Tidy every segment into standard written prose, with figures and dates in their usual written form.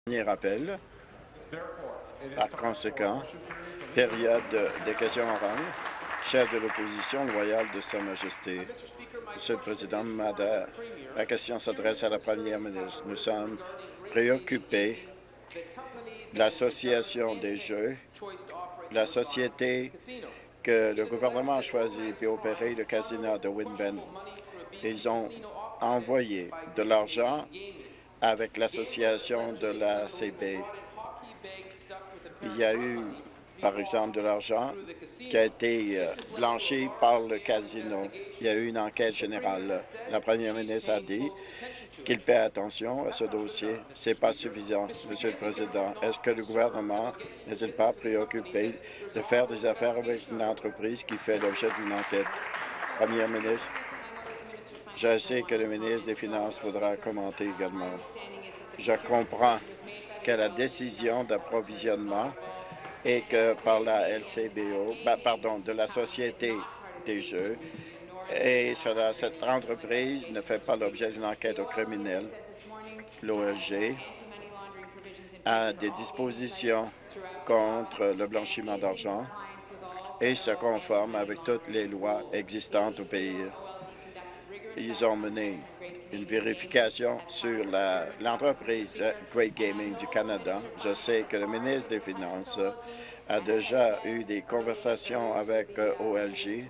Dernier rappel. Par conséquent, période des questions orales. Chef de l'opposition loyale de Sa Majesté. Monsieur le Président, la question s'adresse à la Première ministre. Nous sommes préoccupés de l'association des jeux, la société que le gouvernement a choisi pour opérer le casino de Winben. Ils ont envoyé de l'argent avec l'association de la CB. Il y a eu, par exemple, de l'argent qui a été blanchi par le casino. Il y a eu une enquête générale. La première ministre a dit qu'il paie attention à ce dossier. Ce n'est pas suffisant, Monsieur le Président. Est-ce que le gouvernement n'est-il pas préoccupé de faire des affaires avec une entreprise qui fait l'objet d'une enquête? Première ministre, je sais que le ministre des Finances voudra commenter également. Je comprends que la décision d'approvisionnement est que par la LCBO, de la Société des Jeux, et cette entreprise ne fait pas l'objet d'une enquête au criminel. L'OLG a des dispositions contre le blanchiment d'argent et se conforme avec toutes les lois existantes au pays. Ils ont mené une vérification sur l'entreprise Great Gaming du Canada. Je sais que le ministre des Finances a déjà eu des conversations avec OLG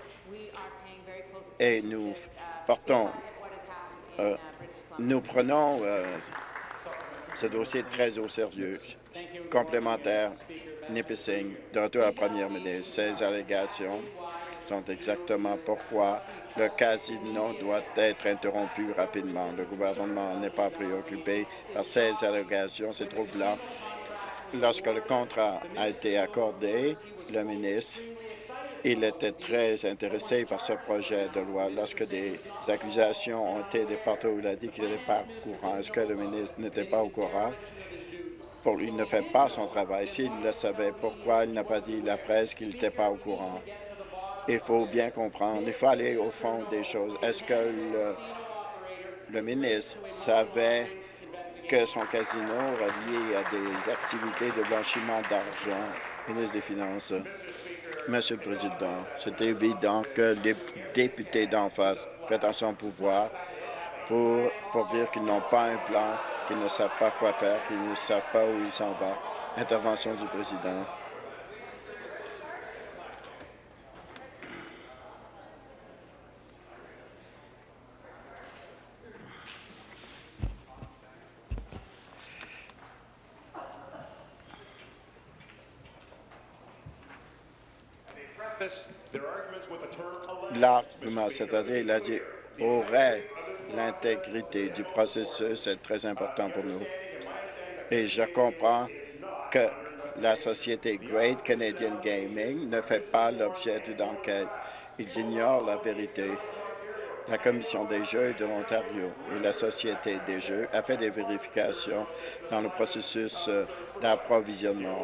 et nous prenons ce dossier très au sérieux. Complémentaire, Nipissing, de retour à la première ministre. Ces allégations sont exactement pourquoi le casino doit être interrompu rapidement. Le gouvernement n'est pas préoccupé par ces allégations. C'est troublant. Lorsque le contrat a été accordé, le ministre, il était très intéressé par ce projet de loi. Lorsque des accusations ont été déportées, il a dit qu'il n'était pas au courant. Est-ce que le ministre n'était pas au courant? Il ne fait pas son travail. S'il le savait, pourquoi il n'a pas dit à la presse qu'il n'était pas au courant? Il faut bien comprendre. Il faut aller au fond des choses. Est-ce que le ministre savait que son casino relié à des activités de blanchiment d'argent? Ministre des Finances. Monsieur le Président, c'est évident que les députés d'en face font à son pouvoir pour dire qu'ils n'ont pas un plan, qu'ils ne savent pas quoi faire, qu'ils ne savent pas où ils s'en vont. Intervention du Président. L'argument, c'est-à-dire, il a dit, aurait l'intégrité du processus est très important pour nous. Et je comprends que la société Great Canadian Gaming ne fait pas l'objet d'une enquête. Ils ignorent la vérité. La Commission des Jeux de l'Ontario et la Société des Jeux a fait des vérifications dans le processus d'approvisionnement.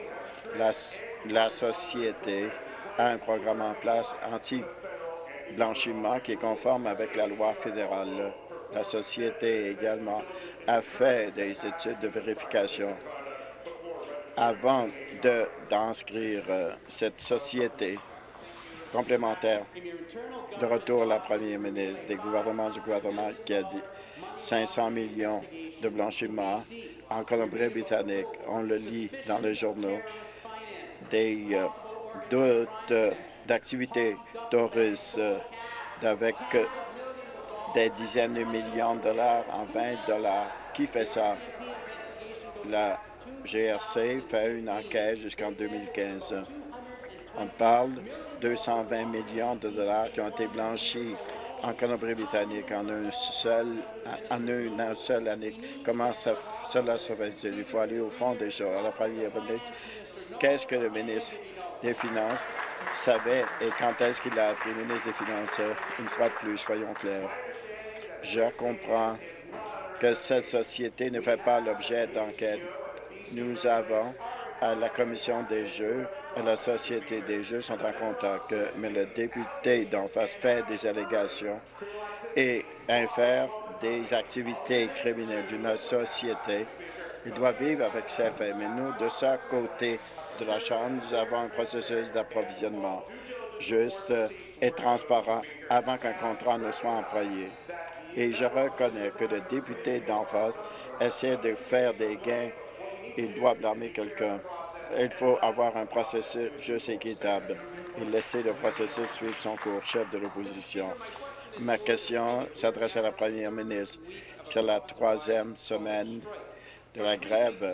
La Société a un programme en place anti-blanchiment qui est conforme avec la loi fédérale. La Société également a fait des études de vérification avant d'inscrire cette société complémentaire. De retour à la première ministre du gouvernement qui a dit 500 millions de blanchiment en Colombie-Britannique. On le lit dans les journaux. Des doutes d'activités touristes avec des dizaines de millions de dollars en 20 dollars. Qui fait ça? La GRC fait une enquête jusqu'en 2015. On parle de 220 millions de dollars qui ont été blanchis en Colombie-Britannique en une seule année. Comment cela se fait-il? Il faut aller au fond des choses. À la première ministre, qu'est-ce que le ministre des Finances savait et quand est-ce qu'il a appris, le ministre des Finances? Une fois de plus, soyons clairs. Je comprends que cette société ne fait pas l'objet d'enquête. Nous avons à la Commission des Jeux et la Société des Jeux sont en contact, mais le député d'en face fait des allégations et infère des activités criminelles d'une société Il doit vivre avec ses faits, mais nous, de ce côté de la Chambre, nous avons un processus d'approvisionnement juste et transparent avant qu'un contrat ne soit employé. Et je reconnais que le député d'en face essaie de faire des gains. Il doit blâmer quelqu'un. Il faut avoir un processus juste et équitable et laisser le processus suivre son cours, chef de l'opposition. Ma question s'adresse à la première ministre. C'est la 3e semaine de la grève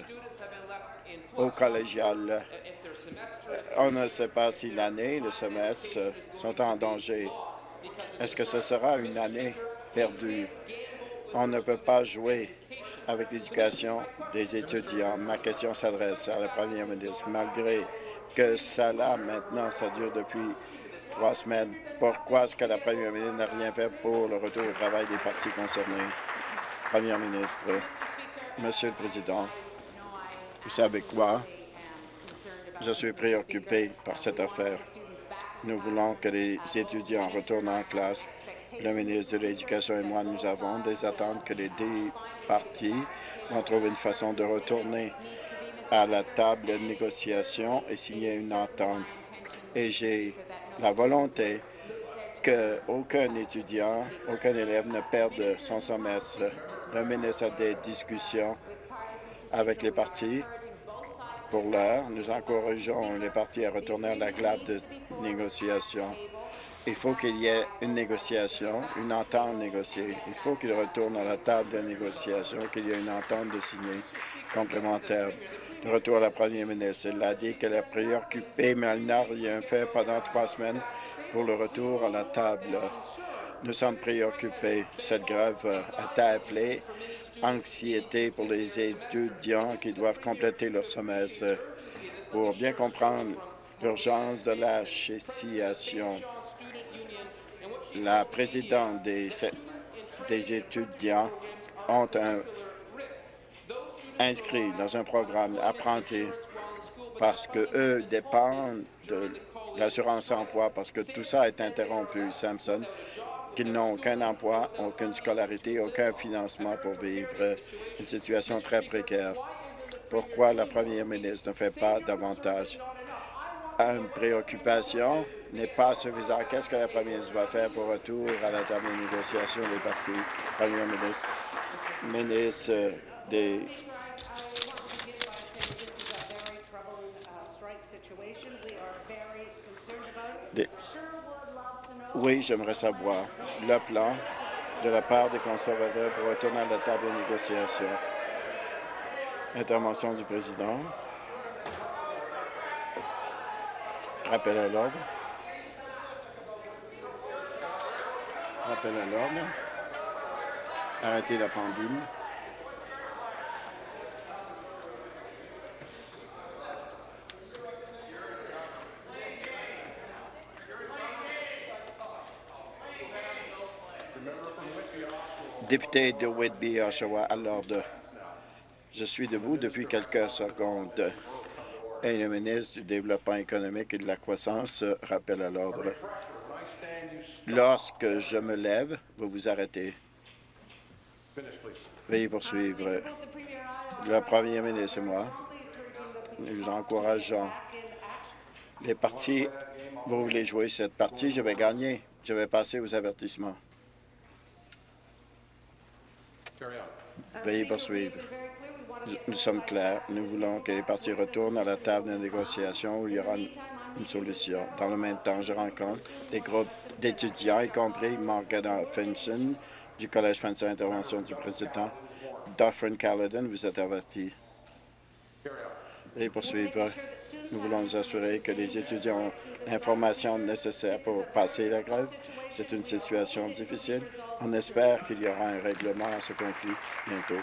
au collégial. On ne sait pas si l'année et le semestre sont en danger. Est-ce que ce sera une année perdue? On ne peut pas jouer avec l'éducation des étudiants. Ma question s'adresse à la première ministre. Malgré que ça là, maintenant, ça dure depuis 3 semaines, pourquoi est-ce que la première ministre n'a rien fait pour le retour au travail des partis concernés? Première ministre, Monsieur le Président, vous savez quoi? Je suis préoccupé par cette affaire. Nous voulons que les étudiants retournent en classe. Le ministre de l'Éducation et moi, nous avons des attentes que les deux partis vont trouver une façon de retourner à la table de négociation et signer une entente. Et j'ai la volonté qu'aucun étudiant, aucun élève ne perde son semestre. Le ministre a des discussions avec les partis. Pour l'heure, nous encourageons les partis à retourner à la table de négociation. Il faut qu'il y ait une négociation, une entente négociée. Il faut qu'il retourne à la table de négociation, qu'il y ait une entente de signer complémentaire. De retour à la première ministre, elle a dit qu'elle est préoccupée, mais elle n'a rien fait pendant 3 semaines pour le retour à la table. Nous sommes préoccupés. Cette grève a été appelée anxiété pour les étudiants qui doivent compléter leur semestre. Pour bien comprendre l'urgence de la situation, la présidente des étudiants ont inscrit dans un programme apprenti parce qu'eux dépendent de l'assurance emploi parce que tout ça est interrompu, Samson, qu'ils n'ont aucun emploi, aucune scolarité, aucun financement pour vivre une situation très précaire. Pourquoi la première ministre ne fait pas davantage? Une préoccupation n'est pas suffisante. Qu'est-ce que la première ministre va faire pour retour à la table de négociation des partis? Première ministre, ministre des... Oui, j'aimerais savoir le plan de la part des conservateurs pour retourner à la table de négociation. Intervention du président. Rappel à l'ordre. Rappel à l'ordre. Arrêtez la pendule. Député de Whitby, Oshawa, à l'ordre. Je suis debout depuis quelques secondes. Et le ministre du Développement économique et de la croissance rappelle à l'ordre. Lorsque je me lève, vous vous arrêtez. Veuillez poursuivre. Le premier ministre et moi, nous encourageons les partis. Vous voulez jouer cette partie, je vais gagner. Je vais passer aux avertissements. Veuillez poursuivre. Nous sommes clairs. Nous voulons que les partis retournent à la table de négociation où il y aura une solution. Dans le même temps, je rencontre des groupes d'étudiants, y compris Morgana Finson du Collège français. Intervention du président. Dufferin Caledon, vous êtes averti. Veuillez poursuivre. Nous voulons nous assurer que les étudiants ont l'information nécessaire pour passer la grève. C'est une situation difficile. On espère qu'il y aura un règlement à ce conflit bientôt.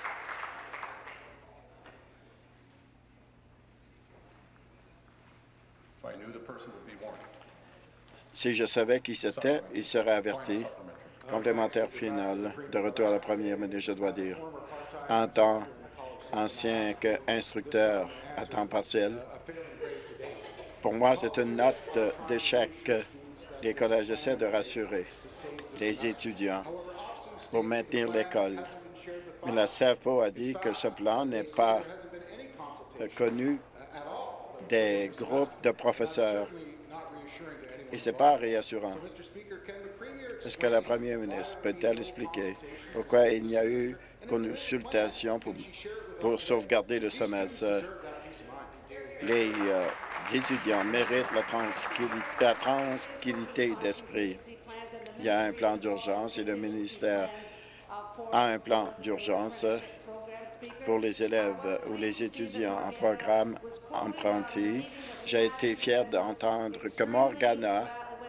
Si je savais qui c'était, il serait averti. Complémentaire final. De retour à la première ministre, je dois dire. En tant ancien instructeur à temps partiel, pour moi, c'est une note d'échec. Les collèges essaient de rassurer les étudiants pour maintenir l'école. Mais la CFPO a dit que ce plan n'est pas connu des groupes de professeurs. Et ce n'est pas réassurant. Est-ce que la première ministre peut-elle expliquer pourquoi il n'y a eu consultation pour sauvegarder le semestre? Les étudiants méritent la tranquillité d'esprit. Il y a un plan d'urgence et le ministère a un plan d'urgence pour les élèves ou les étudiants en programme emprunté. J'ai été fier d'entendre que Morgana,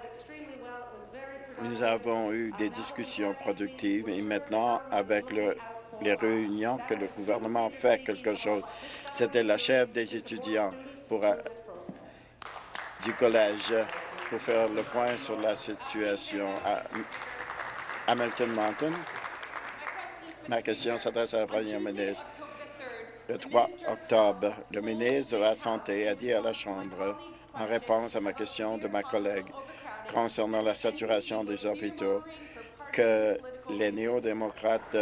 nous avons eu des discussions productives et maintenant, avec les réunions que le gouvernement fait quelque chose, c'était la chef des étudiants du collège pour faire le point sur la situation à Hamilton Mountain. Ma question s'adresse à la première ministre. Le 3 octobre, le ministre de la Santé a dit à la Chambre, en réponse à ma question de ma collègue concernant la saturation des hôpitaux, que les néo-démocrates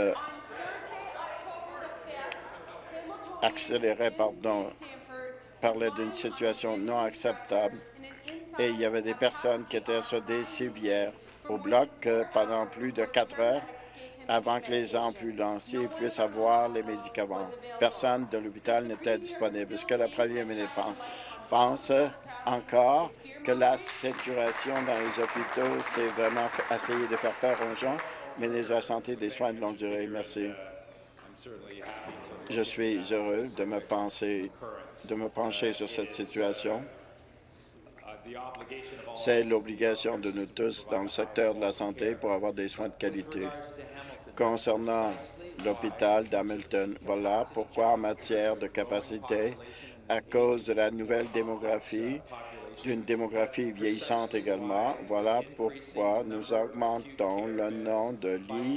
parlaient d'une situation non acceptable et il y avait des personnes qui étaient sur des civières au bloc pendant plus de 4 heures avant que les ambulanciers puissent avoir les médicaments. Personne de l'hôpital n'était disponible. Est-ce que la première ministre pense encore que la saturation dans les hôpitaux, c'est vraiment essayer de faire peur aux gens? Ministre de la Santé et des Soins de longue durée, merci. Je suis heureux de me pencher sur cette situation. C'est l'obligation de nous tous dans le secteur de la santé pour avoir des soins de qualité. Concernant l'hôpital d'Hamilton, voilà pourquoi en matière de capacité, à cause de la nouvelle démographie, d'une démographie vieillissante également, voilà pourquoi nous augmentons le nombre de lits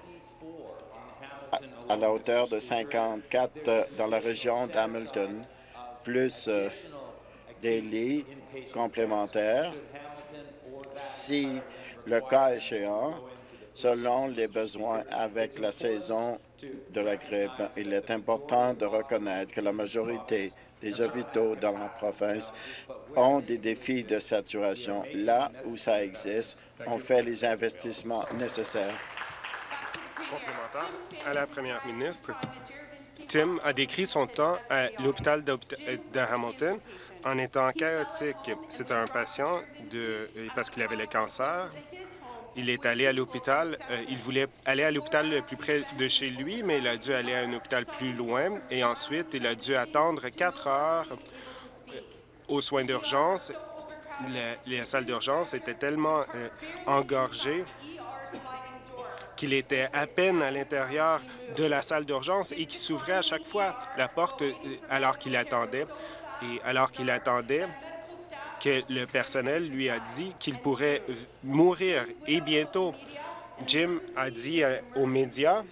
à la hauteur de 54 dans la région d'Hamilton, plus des lits complémentaires si le cas échéant, selon les besoins avec la saison de la grippe. Il est important de reconnaître que la majorité des hôpitaux dans la province ont des défis de saturation. Là où ça existe, on fait les investissements nécessaires. Complémentaire à la première ministre. Tim a décrit son temps à l'hôpital de Hamilton en étant chaotique. C'était un patient parce qu'il avait le cancer. Il est allé à l'hôpital. Il voulait aller à l'hôpital le plus près de chez lui, mais il a dû aller à un hôpital plus loin. Et ensuite, il a dû attendre 4 heures aux soins d'urgence. Les salles d'urgence étaient tellement engorgées qu'il était à peine à l'intérieur de la salle d'urgence et qu'il s'ouvrait à chaque fois la porte alors qu'il attendait. Et alors qu'il attendait, que le personnel lui a dit qu'il pourrait mourir. Et bientôt, Jim a dit aux médias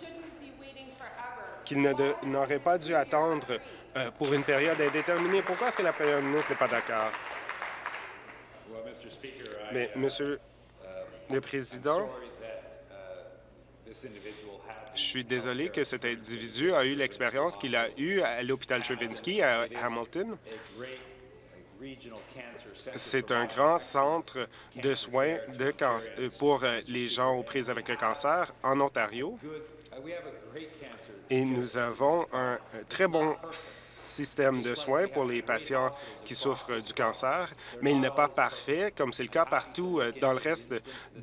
qu'il n'aurait pas dû attendre pour une période indéterminée. Pourquoi est-ce que la première ministre n'est pas d'accord? Mais, Monsieur le Président, je suis désolé que cet individu a eu l'expérience qu'il a eue à l'hôpital Stravinsky à Hamilton. C'est un grand centre de soins pour les gens aux prises avec le cancer en Ontario. Et nous avons un très bon système de soins pour les patients qui souffrent du cancer, mais il n'est pas parfait, comme c'est le cas partout dans le reste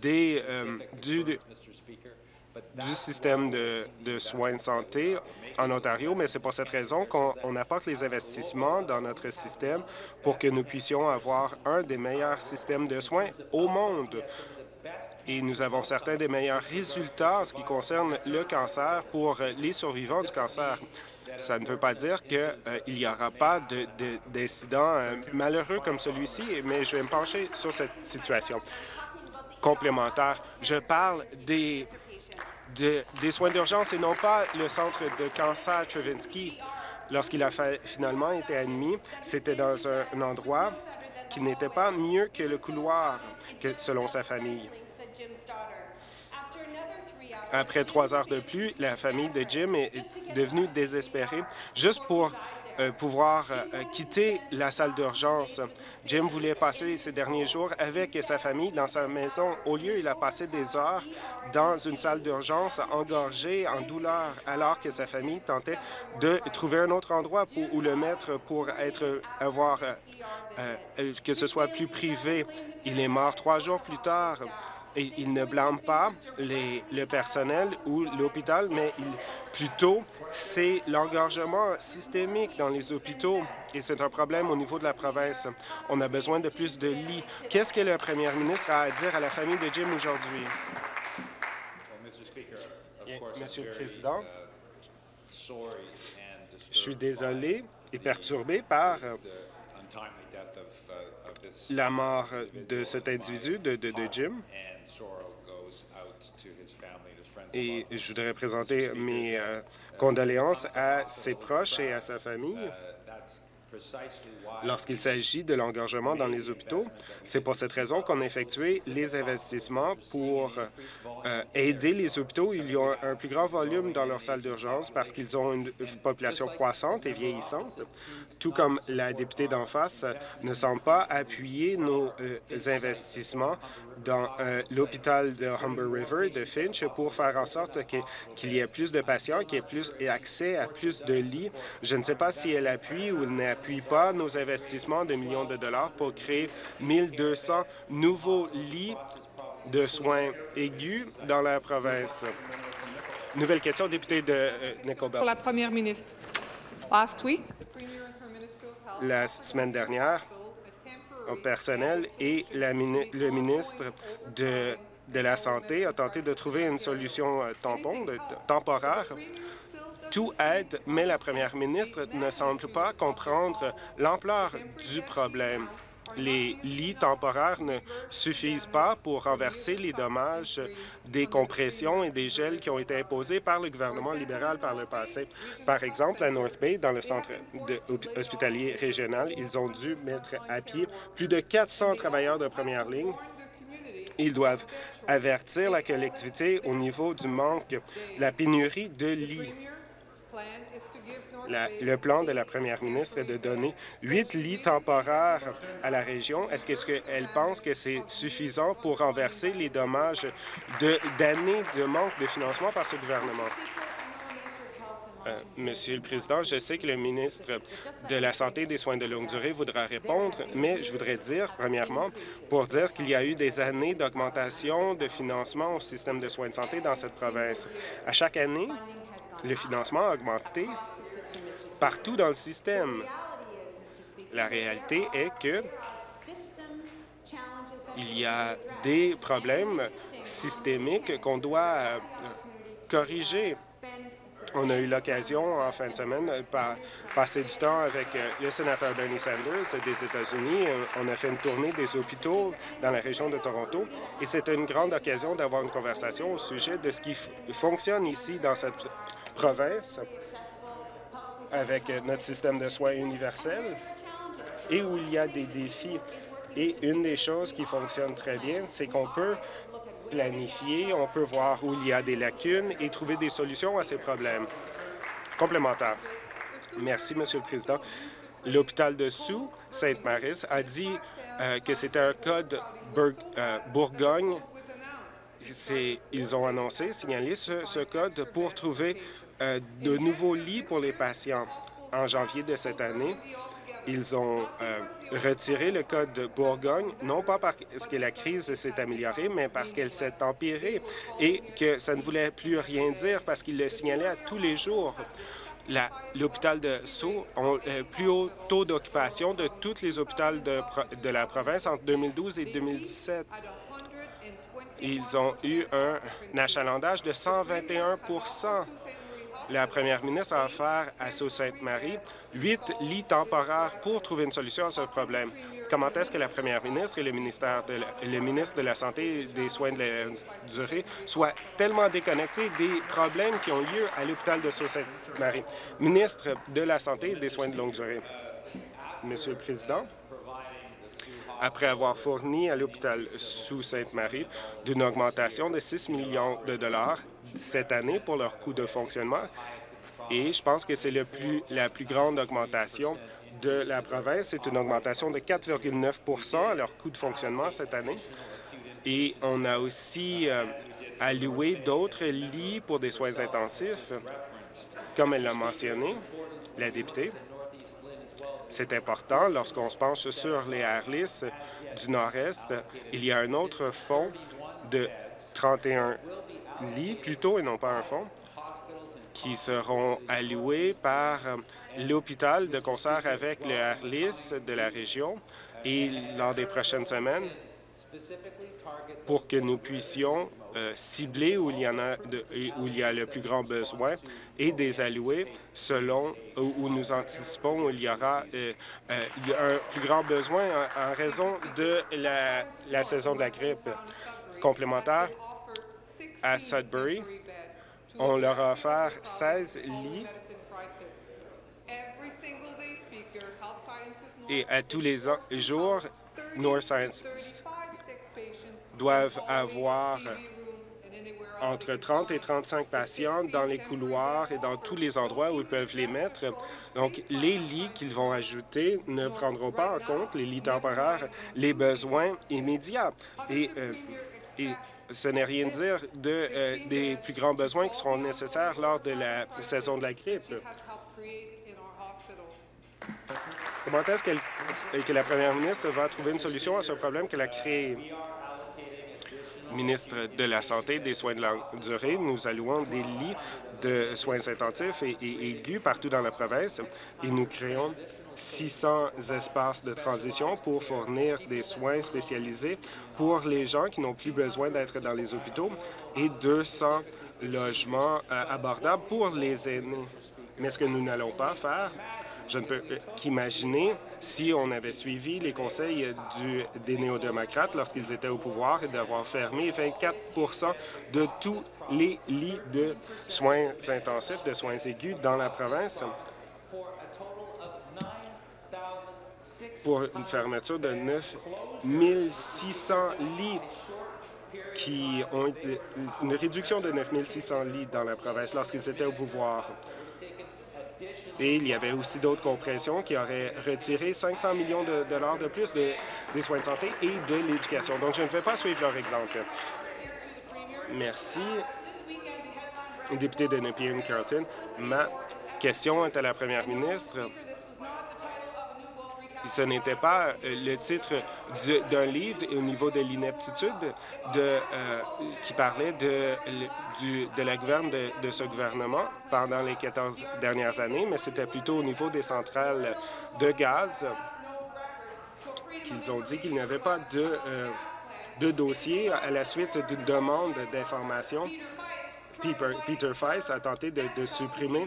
du système de soins de santé en Ontario, mais c'est pour cette raison qu'on apporte les investissements dans notre système pour que nous puissions avoir un des meilleurs systèmes de soins au monde. Et nous avons certains des meilleurs résultats en ce qui concerne le cancer pour les survivants du cancer. Ça ne veut pas dire qu'il n'y aura pas d'incidents malheureux comme celui-ci, mais je vais me pencher sur cette situation. Complémentaire, je parle des soins d'urgence et non pas le centre de cancer Stravinsky. Lorsqu'il a finalement été admis, c'était dans un endroit qui n'était pas mieux que le couloir, selon sa famille. Après 3 heures de pluie, la famille de Jim est devenue désespérée juste pour pouvoir quitter la salle d'urgence. Jim voulait passer ces derniers jours avec sa famille dans sa maison. Au lieu, il a passé des heures dans une salle d'urgence engorgée, en douleur, alors que sa famille tentait de trouver un autre endroit où le mettre pour que ce soit plus privé. Il est mort 3 jours plus tard. Et il ne blâme pas le personnel ou l'hôpital, mais plutôt c'est l'engorgement systémique dans les hôpitaux et c'est un problème au niveau de la province. On a besoin de plus de lits. Qu'est-ce que le premier ministre a à dire à la famille de Jim aujourd'hui? Monsieur le Président, je suis désolé et perturbé par la mort de cet individu, de Jim. Et je voudrais présenter mes condoléances à ses proches et à sa famille. Lorsqu'il s'agit de l'engorgement dans les hôpitaux, c'est pour cette raison qu'on a effectué les investissements pour aider les hôpitaux. Il y a un plus grand volume dans leurs salles d'urgence parce qu'ils ont une population croissante et vieillissante, tout comme la députée d'en face ne semble pas appuyer nos investissements dans l'hôpital de Humber River de Finch pour faire en sorte qu'il y ait plus de patients, qu'il y ait plus accès à plus de lits. Je ne sais pas si elle appuie ou n'appuie pas nos investissements de millions de dollars pour créer 1200 nouveaux lits de soins aigus dans la province. Nouvelle question, député de Nickel Belt. Pour la première ministre. La semaine dernière, au personnel et le ministre de la Santé a tenté de trouver une solution temporaire. Tout aide, mais la première ministre ne semble pas comprendre l'ampleur du problème. Les lits temporaires ne suffisent pas pour renverser les dommages des compressions et des gels qui ont été imposés par le gouvernement libéral par le passé. Par exemple, à North Bay, dans le centre hospitalier régional, ils ont dû mettre à pied plus de 400 travailleurs de première ligne. Ils doivent avertir la collectivité au niveau du manque, de la pénurie de lits. Le plan de la première ministre est de donner 8 lits temporaires à la région. Est-ce qu'elle pense que c'est suffisant pour renverser les dommages d'années de manque de financement par ce gouvernement? Monsieur le Président, je sais que le ministre de la Santé et des soins de longue durée voudra répondre, mais je voudrais dire, premièrement, pour dire qu'il y a eu des années d'augmentation de financement au système de soins de santé dans cette province. À chaque année, le financement a augmenté partout dans le système. La réalité est que il y a des problèmes systémiques qu'on doit corriger. On a eu l'occasion en fin de semaine de passer du temps avec le sénateur Bernie Sanders des États-Unis. On a fait une tournée des hôpitaux dans la région de Toronto et c'était une grande occasion d'avoir une conversation au sujet de ce qui fonctionne ici dans cette province avec notre système de soins universel et où il y a des défis. Et une des choses qui fonctionne très bien, c'est qu'on peut planifier, on peut voir où il y a des lacunes et trouver des solutions à ces problèmes. Complémentaire. Merci, Monsieur le Président. L'hôpital de Sault-Sainte-Marie a dit que c'était un code Bourgogne. Ils ont annoncé, signalé ce code pour trouver de nouveaux lits pour les patients. En janvier de cette année, ils ont retiré le code de Bourgogne, non pas parce que la crise s'est améliorée, mais parce qu'elle s'est empirée et que ça ne voulait plus rien dire parce qu'ils le signalaient à tous les jours. L'hôpital de Sault a le plus haut taux d'occupation de tous les hôpitaux de la province entre 2012 et 2017. Ils ont eu un achalandage de 121 %. La première ministre a offert à Sault-Sainte-Marie 8 lits temporaires pour trouver une solution à ce problème. Comment est-ce que la première ministre et le ministre de la Santé et des soins de longue durée soient tellement déconnectés des problèmes qui ont lieu à l'hôpital de Sault-Sainte-Marie? Ministre de la Santé et des soins de longue durée. Monsieur le Président, après avoir fourni à l'hôpital Sault-Sainte-Marie d'une augmentation de 6 millions de dollars cette année pour leur coût de fonctionnement. Et je pense que c'est la plus grande augmentation de la province. C'est une augmentation de 4,9 à leur coût de fonctionnement cette année. Et on a aussi alloué d'autres lits pour des soins intensifs, comme elle l'a mentionné, la députée. C'est important lorsqu'on se penche sur les ARLIS du Nord-Est. Il y a un autre fonds de 31 lits, plutôt, et non pas un fonds, qui seront alloués par l'hôpital de concert avec le ARLIS de la région et lors des prochaines semaines pour que nous puissions cibler où il y a le plus grand besoin et des alloués selon où nous anticipons où il y aura un plus grand besoin en raison de la saison de la grippe. Complémentaire, à Sudbury, on leur a offert 16 lits et à tous les jours, North Science doivent avoir entre 30 et 35 patients dans les couloirs et dans tous les endroits où ils peuvent les mettre. Donc, les lits qu'ils vont ajouter ne prendront pas en compte, les lits temporaires, les besoins immédiats. Et ce n'est rien dire des plus grands besoins qui seront nécessaires lors de la saison de la grippe. Comment est-ce que la première ministre va trouver une solution à ce problème qu'elle a créé? Ministre de la Santé et des Soins de longue durée, nous allouons des lits de soins intensifs et aigus partout dans la province et nous créons 600 espaces de transition pour fournir des soins spécialisés pour les gens qui n'ont plus besoin d'être dans les hôpitaux et 200 logements abordables pour les aînés. Mais ce que nous n'allons pas faire, je ne peux qu'imaginer si on avait suivi les conseils des néo-démocrates lorsqu'ils étaient au pouvoir et d'avoir fermé 24 de tous les lits de soins intensifs, de soins aigus dans la province pour une fermeture de 9 600 lits qui ont une réduction de 9 600 lits dans la province lorsqu'ils étaient au pouvoir. Et il y avait aussi d'autres compressions qui auraient retiré 500 millions de dollars de plus des soins de santé et de l'éducation. Donc, je ne vais pas suivre leur exemple. Merci. Député de Nepean-Carleton, ma question est à la première ministre. Ce n'était pas le titre d'un livre au niveau de l'ineptitude qui parlait de la gouverne de ce gouvernement pendant les 14 dernières années, mais c'était plutôt au niveau des centrales de gaz qu'ils ont dit qu'il n'y avait pas de dossier à la suite d'une demande d'information. Peter Feiss a tenté de supprimer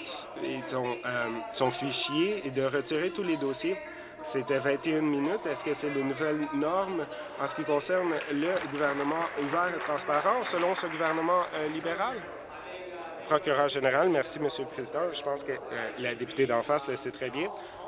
son fichier et de retirer tous les dossiers. C'était 21 minutes. Est-ce que c'est les nouvelles normes en ce qui concerne le gouvernement ouvert et transparent selon ce gouvernement libéral? Procureur général, merci, Monsieur le Président. Je pense que la députée d'en face le sait très bien.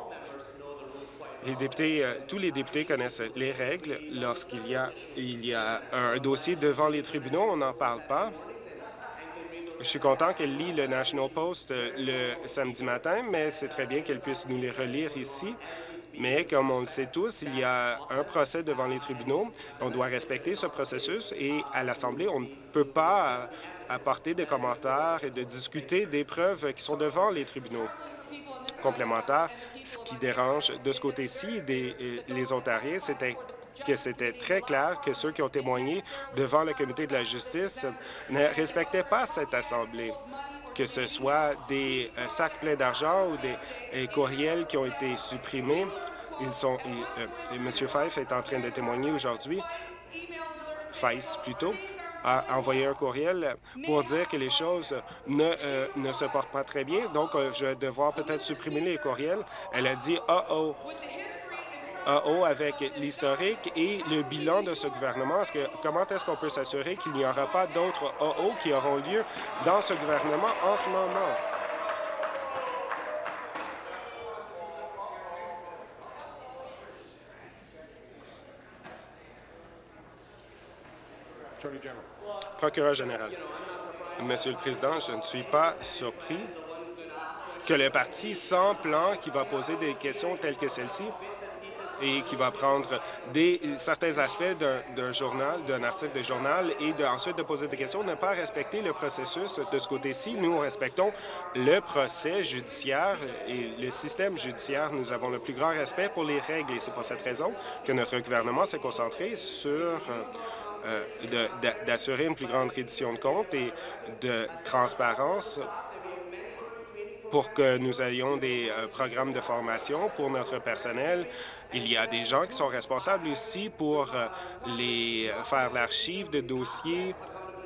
Tous les députés connaissent les règles. Lorsqu'il y a un dossier devant les tribunaux, on n'en parle pas. Je suis content qu'elle lit le National Post le samedi matin, mais c'est très bien qu'elle puisse nous les relire ici. Mais comme on le sait tous, il y a un procès devant les tribunaux. On doit respecter ce processus et à l'Assemblée, on ne peut pas apporter des commentaires et de discuter des preuves qui sont devant les tribunaux. Complémentaire, ce qui dérange de ce côté-ci les Ontariens, c'était que c'était très clair que ceux qui ont témoigné devant le comité de la justice ne respectaient pas cette Assemblée, que ce soit des sacs pleins d'argent ou des courriels qui ont été supprimés. M. Fife est en train de témoigner aujourd'hui, Feiss plutôt, a envoyé un courriel pour dire que les choses ne se portent pas très bien. Donc, je vais devoir peut-être supprimer les courriels. Elle a dit « oh ». Avec l'historique et le bilan de ce gouvernement, comment est-ce qu'on peut s'assurer qu'il n'y aura pas d'autres qui auront lieu dans ce gouvernement en ce moment? Procureur général. Monsieur le Président, je ne suis pas surpris que le parti sans plan qui va poser des questions telles que celle-ci et qui va prendre certains aspects d'un journal, d'un article de journal et ensuite de poser des questions, ne pas respecter le processus. De ce côté-ci, nous respectons le procès judiciaire et le système judiciaire. Nous avons le plus grand respect pour les règles et c'est pour cette raison que notre gouvernement s'est concentré sur d'assurer une plus grande reddition de comptes et de transparence pour que nous ayons des programmes de formation pour notre personnel. Il y a des gens qui sont responsables aussi pour faire l'archive de dossiers.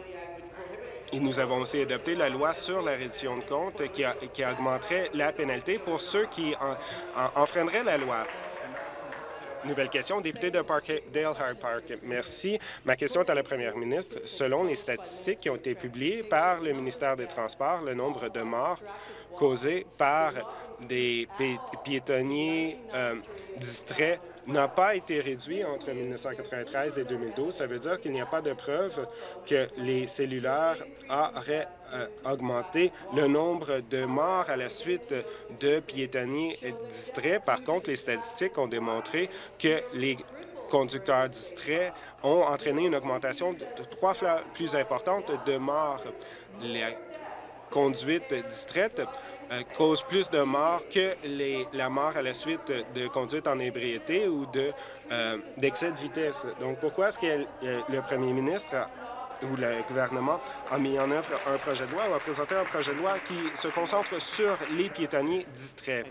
Et nous avons aussi adopté la loi sur la reddition de comptes qui augmenterait la pénalité pour ceux qui enfreindraient la loi. Nouvelle question, député de Parkdale High Park. Merci. Ma question est à la première ministre. Selon les statistiques qui ont été publiées par le ministère des Transports, le nombre de morts causés par des piétonniers distraits n'a pas été réduit entre 1993 et 2012. Ça veut dire qu'il n'y a pas de preuve que les cellulaires auraient augmenté le nombre de morts à la suite de piétonniers distraits. Par contre, les statistiques ont démontré que les conducteurs distraits ont entraîné une augmentation de 3 fois plus importante de morts. La conduite distraite cause plus de morts que la mort à la suite de conduite en ébriété ou d'excès de vitesse. Donc, pourquoi est-ce que le premier ministre ou le gouvernement a mis en œuvre un projet de loi ou a présenté un projet de loi qui se concentre sur les piétonniers distraits?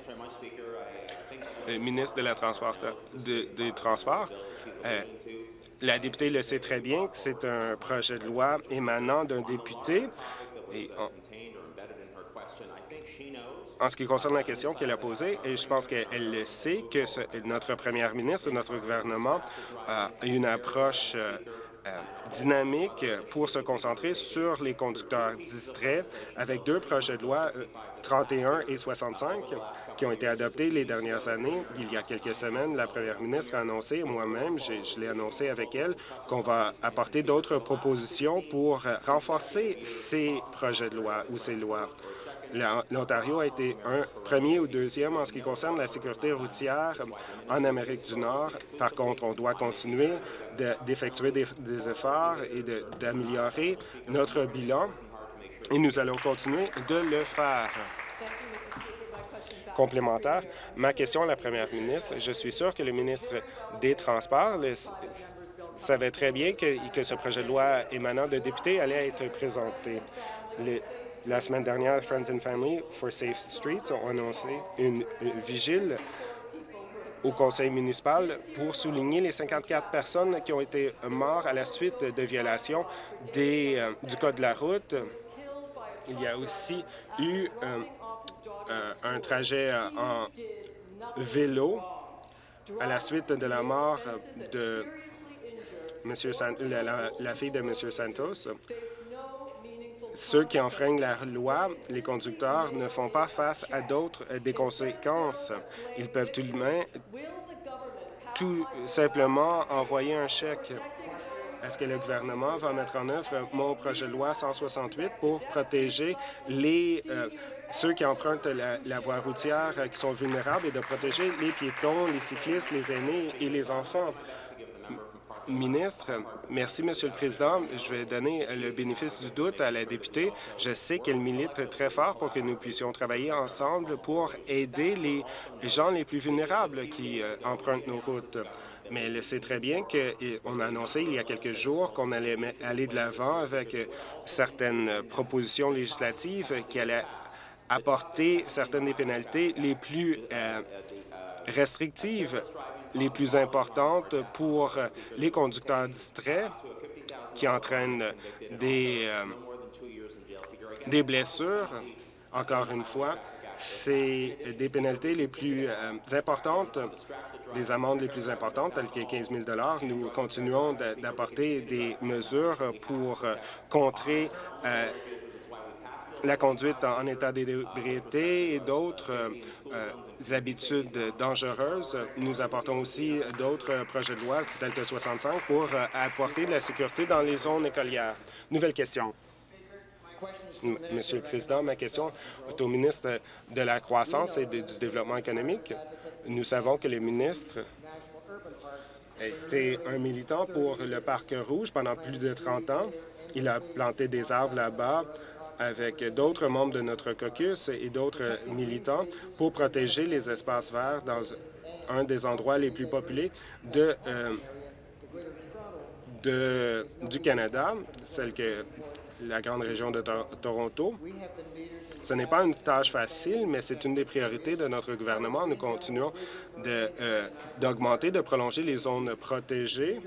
Le ministre de la des Transports, la députée le sait très bien que c'est un projet de loi émanant d'un député. Et en ce qui concerne la question qu'elle a posée, et je pense qu'elle le sait, que notre première ministre, notre gouvernement a une approche dynamique pour se concentrer sur les conducteurs distraits avec 2 projets de loi 31 et 65 qui ont été adoptés les dernières années. Il y a quelques semaines, la première ministre a annoncé, moi-même, je l'ai annoncé avec elle, qu'on va apporter d'autres propositions pour renforcer ces projets de loi ou ces lois. L'Ontario a été un premier ou deuxième en ce qui concerne la sécurité routière en Amérique du Nord. Par contre, on doit continuer d'effectuer des efforts et d'améliorer notre bilan, et nous allons continuer de le faire. Complémentaire, ma question à la première ministre, je suis sûr que le ministre des Transports savait très bien que ce projet de loi émanant de députés allait être présenté. La semaine dernière, Friends and Family for Safe Streets ont annoncé une vigile au conseil municipal pour souligner les 54 personnes qui ont été mortes à la suite de violations du Code de la route. Il y a aussi eu un trajet en vélo à la suite de la mort de la fille de M. Santos. Ceux qui enfreignent la loi, les conducteurs, ne font pas face à des conséquences. Ils peuvent tout simplement envoyer un chèque. Est-ce que le gouvernement va mettre en œuvre mon projet de loi 168 pour protéger ceux qui empruntent la voie routière qui sont vulnérables et de protéger les piétons, les cyclistes, les aînés et les enfants? Ministre, merci, Monsieur le Président. Je vais donner le bénéfice du doute à la députée. Je sais qu'elle milite très fort pour que nous puissions travailler ensemble pour aider les gens les plus vulnérables qui empruntent nos routes. Mais elle sait très bien qu'on a annoncé il y a quelques jours qu'on allait aller de l'avant avec certaines propositions législatives qui allaient apporter certaines des pénalités les plus restrictives, les plus importantes pour les conducteurs distraits qui entraînent des blessures. Encore une fois, c'est des pénalités les plus importantes, des amendes les plus importantes, telles que 15 000 $. Nous continuons d'apporter des mesures pour contrer la conduite en état d'ébriété et d'autres habitudes dangereuses. Nous apportons aussi d'autres projets de loi, tels que 65, pour apporter de la sécurité dans les zones écolières. Nouvelle question. Monsieur le Président, ma question est au ministre de la Croissance et du Développement économique. Nous savons que le ministre a été un militant pour le Parc Rouge pendant plus de 30 ans. Il a planté des arbres là-bas avec d'autres membres de notre caucus et d'autres militants pour protéger les espaces verts dans un des endroits les plus peuplés du Canada, celle que la grande région de Toronto. Ce n'est pas une tâche facile, mais c'est une des priorités de notre gouvernement. Nous continuons d'augmenter, de prolonger les zones protégées.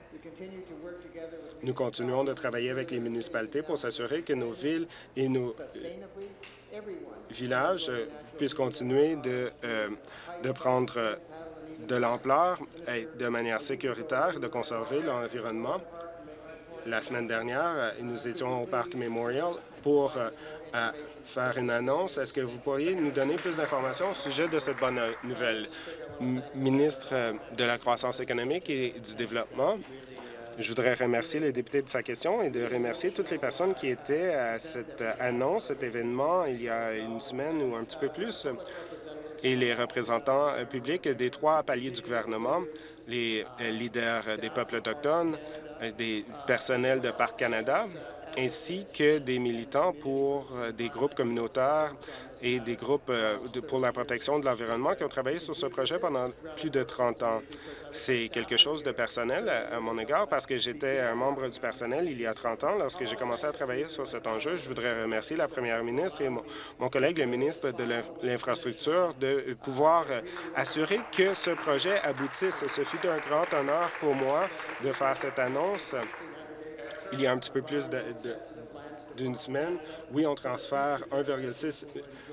Nous continuons de travailler avec les municipalités pour s'assurer que nos villes et nos villages puissent continuer de prendre de l'ampleur et de manière sécuritaire, de conserver l'environnement. La semaine dernière, nous étions au Parc Memorial pour faire une annonce. Est-ce que vous pourriez nous donner plus d'informations au sujet de cette bonne nouvelle? Ministre de la Croissance économique et du Développement, je voudrais remercier les députés de sa question et de remercier toutes les personnes qui étaient à cette annonce, cet événement, il y a une semaine ou un petit peu plus, et les représentants publics des 3 paliers du gouvernement, les leaders des peuples autochtones, des personnels de Parc Canada, ainsi que des militants pour des groupes communautaires et des groupes pour la protection de l'environnement qui ont travaillé sur ce projet pendant plus de 30 ans. C'est quelque chose de personnel à mon égard parce que j'étais un membre du personnel il y a 30 ans lorsque j'ai commencé à travailler sur cet enjeu. Je voudrais remercier la première ministre et mon collègue, le ministre de l'Infrastructure, de pouvoir assurer que ce projet aboutisse. Ce fut un grand honneur pour moi de faire cette annonce. Il y a un petit peu plus d'une semaine, oui, on transfère 1,6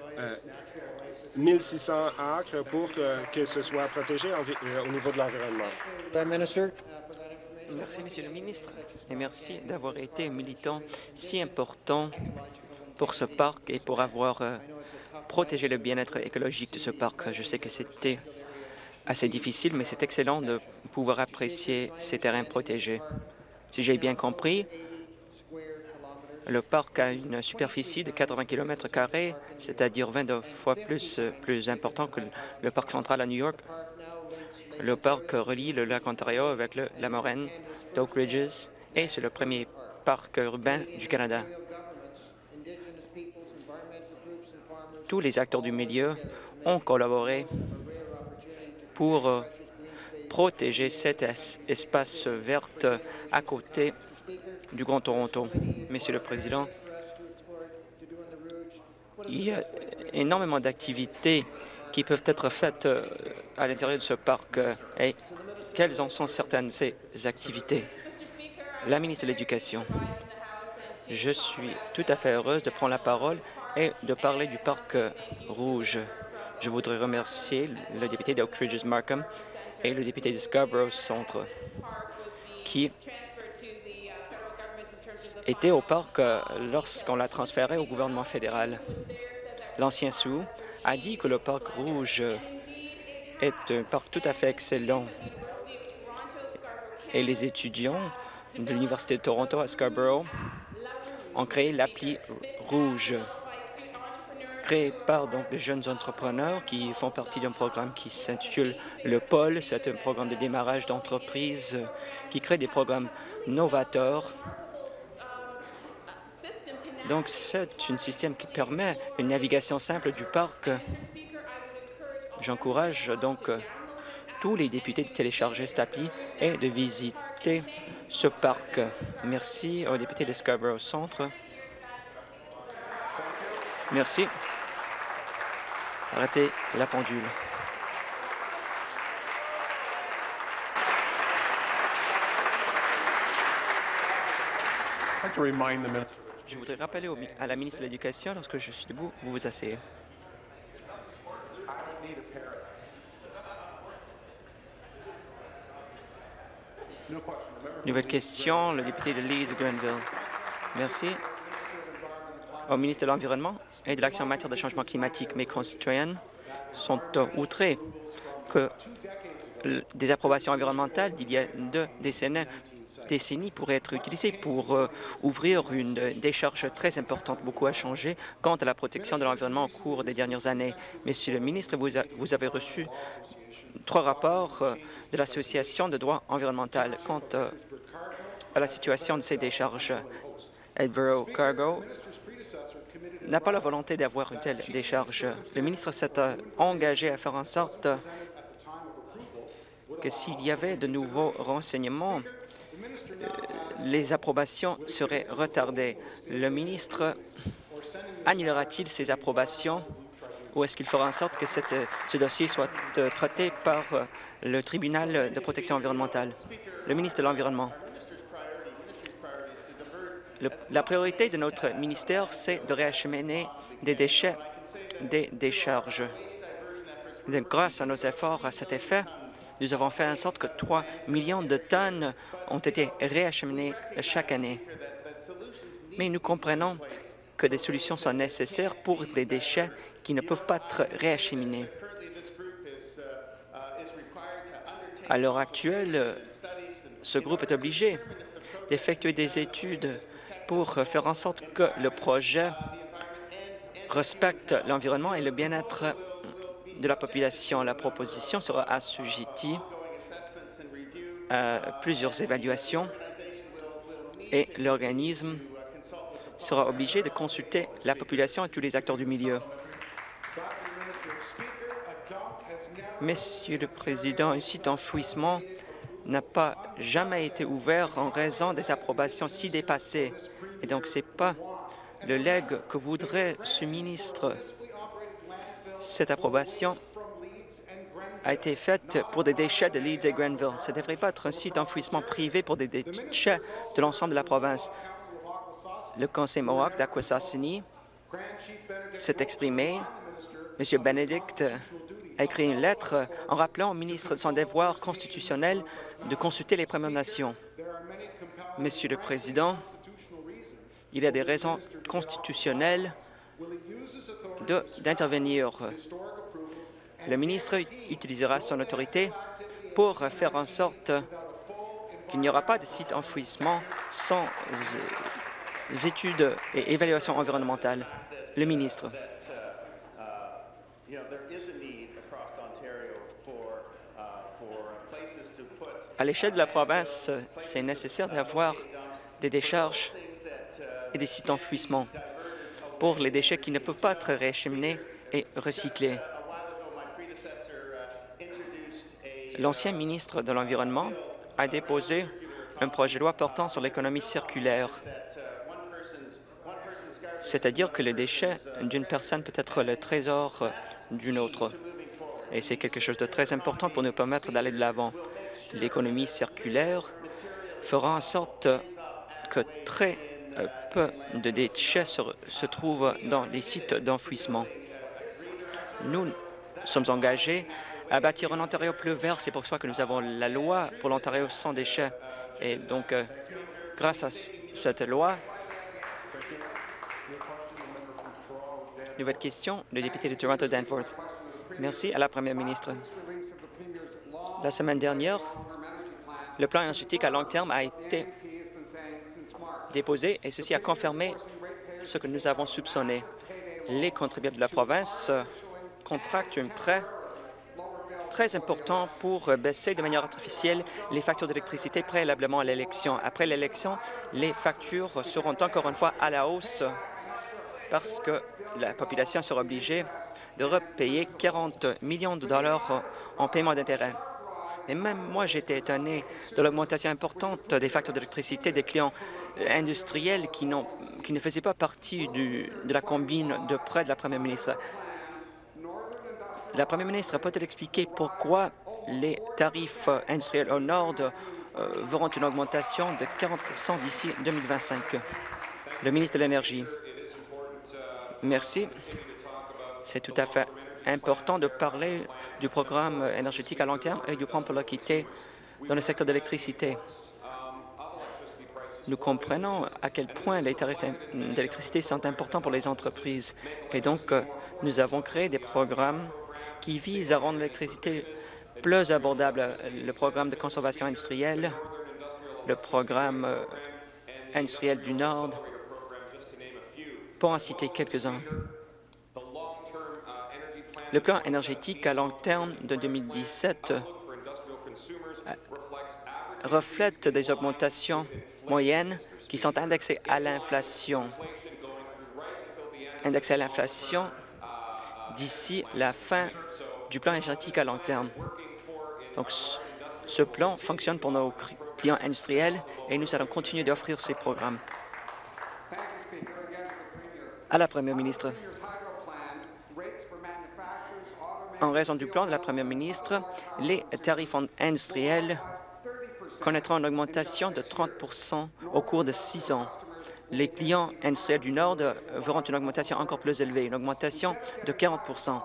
1600 acres pour que ce soit protégé au niveau de l'environnement. Merci, Monsieur le ministre, et merci d'avoir été un militant si important pour ce parc et pour avoir protégé le bien-être écologique de ce parc. Je sais que c'était assez difficile, mais c'est excellent de pouvoir apprécier ces terrains protégés. Si j'ai bien compris, le parc a une superficie de 80 km², c'est-à-dire 22 fois plus important que le parc central à New York. Le parc relie le lac Ontario avec la moraine d'Oak Ridges et c'est le premier parc urbain du Canada. Tous les acteurs du milieu ont collaboré pour protéger cet espace vert à côté du Grand Toronto. Monsieur le Président, il y a énormément d'activités qui peuvent être faites à l'intérieur de ce parc. Et quelles en sont certaines de ces activités? La ministre de l'Éducation, je suis tout à fait heureuse de prendre la parole et de parler du Parc Rouge. Je voudrais remercier le député d'Oak Ridges Markham et le député de Scarborough Centre qui était au parc lorsqu'on l'a transféré au gouvernement fédéral. L'ancien Sioux a dit que le Parc Rouge est un parc tout à fait excellent et les étudiants de l'Université de Toronto à Scarborough ont créé l'appli Rouge, créé par des jeunes entrepreneurs qui font partie d'un programme qui s'intitule le Pôle. C'est un programme de démarrage d'entreprise qui crée des programmes novateurs. Donc, c'est un système qui permet une navigation simple du parc. J'encourage donc tous les députés de télécharger cette appli et de visiter ce parc. Merci aux députés de Scarborough Centre. Merci. Arrêtez la pendule. Je voudrais rappeler à la ministre de l'Éducation, lorsque je suis debout, vous vous asseyez. Nouvelle question, le député de Leeds-Grenville. Merci. au ministre de l'Environnement et de l'Action en matière de changement climatique. Mes concitoyens sont outrés que des approbations environnementales d'il y a 2 décennies pourraient être utilisées pour ouvrir une décharge très importante. Beaucoup a changé quant à la protection de l'environnement au cours des dernières années. Monsieur le ministre, vous avez reçu 3 rapports de l'Association de droit environnemental quant à la situation de ces décharges. Edinburgh Cargo n'a pas la volonté d'avoir une telle décharge. Le ministre s'est engagé à faire en sorte que s'il y avait de nouveaux renseignements, les approbations seraient retardées. Le ministre annulera-t-il ces approbations ou est-ce qu'il fera en sorte que ce dossier soit traité par le tribunal de protection environnementale? Le ministre de l'Environnement. La priorité de notre ministère, c'est de réacheminer des déchets des décharges. Grâce à nos efforts à cet effet, nous avons fait en sorte que 3 millions de tonnes ont été réacheminées chaque année. Mais nous comprenons que des solutions sont nécessaires pour des déchets qui ne peuvent pas être réacheminés. À l'heure actuelle, ce groupe est obligé d'effectuer des études pour faire en sorte que le projet respecte l'environnement et le bien-être de la population. La proposition sera assujettie à plusieurs évaluations et l'organisme sera obligé de consulter la population et tous les acteurs du milieu. Monsieur le Président, un site d'enfouissement n'a pas jamais été ouvert en raison des approbations si dépassées. Et donc, ce n'est pas le legs que voudrait ce ministre. Cette approbation a été faite pour des déchets de Leeds et Grenville. Ça ne devrait pas être un site d'enfouissement privé pour des déchets de l'ensemble de la province. Le conseil Mohawk d'Akwesasne s'est exprimé. M. Benedict a écrit une lettre en rappelant au ministre de son devoir constitutionnel de consulter les Premières Nations. Monsieur le Président, il y a des raisons constitutionnelles d'intervenir. Le ministre utilisera son autorité pour faire en sorte qu'il n'y aura pas de site enfouissement sans études et évaluations environnementales. Le ministre. À l'échelle de la province, c'est nécessaire d'avoir des décharges et des sites d'enfouissement pour les déchets qui ne peuvent pas être réacheminés et recyclés. L'ancien ministre de l'Environnement a déposé un projet de loi portant sur l'économie circulaire, c'est-à-dire que le déchet d'une personne peut être le trésor d'une autre. Et c'est quelque chose de très important pour nous permettre d'aller de l'avant. L'économie circulaire fera en sorte que très peu de déchets se trouvent dans les sites d'enfouissement. Nous sommes engagés à bâtir un Ontario plus vert. C'est pour ça que nous avons la loi pour l'Ontario sans déchets. Et donc, grâce à cette loi, nouvelle question, le député de Toronto-Danforth. Merci à la Première ministre. La semaine dernière, le plan énergétique à long terme a été déposé et ceci a confirmé ce que nous avons soupçonné. Les contribuables de la province contractent un prêt très important pour baisser de manière artificielle les factures d'électricité préalablement à l'élection. Après l'élection, les factures seront encore une fois à la hausse parce que la population sera obligée de repayer 40 millions de dollars en paiement d'intérêt. Et même moi, j'étais étonné de l'augmentation importante des factures d'électricité des clients industriels qui ne faisaient pas partie de la combine de prêts de la Première ministre. La Première ministre peut-elle expliquer pourquoi les tarifs industriels au Nord verront une augmentation de 40 % d'ici 2025? Le ministre de l'Énergie. Merci. C'est tout à fait important de parler du programme énergétique à long terme et du plan pour l'équité dans le secteur de l'électricité. Nous comprenons à quel point les tarifs d'électricité sont importants pour les entreprises. Et donc, nous avons créé des programmes qui visent à rendre l'électricité plus abordable. Le programme de conservation industrielle, le programme industriel du Nord, pour en citer quelques-uns. Le plan énergétique à long terme de 2017 reflète des augmentations moyennes qui sont indexées à l'inflation. Indexées à l'inflation d'ici la fin du plan énergétique à long terme. Donc, ce plan fonctionne pour nos clients industriels et nous allons continuer d'offrir ces programmes. À la Première ministre. En raison du plan de la Première ministre, les tarifs industriels connaîtront une augmentation de 30 au cours de 6 ans. Les clients industriels du Nord verront une augmentation encore plus élevée, une augmentation de 40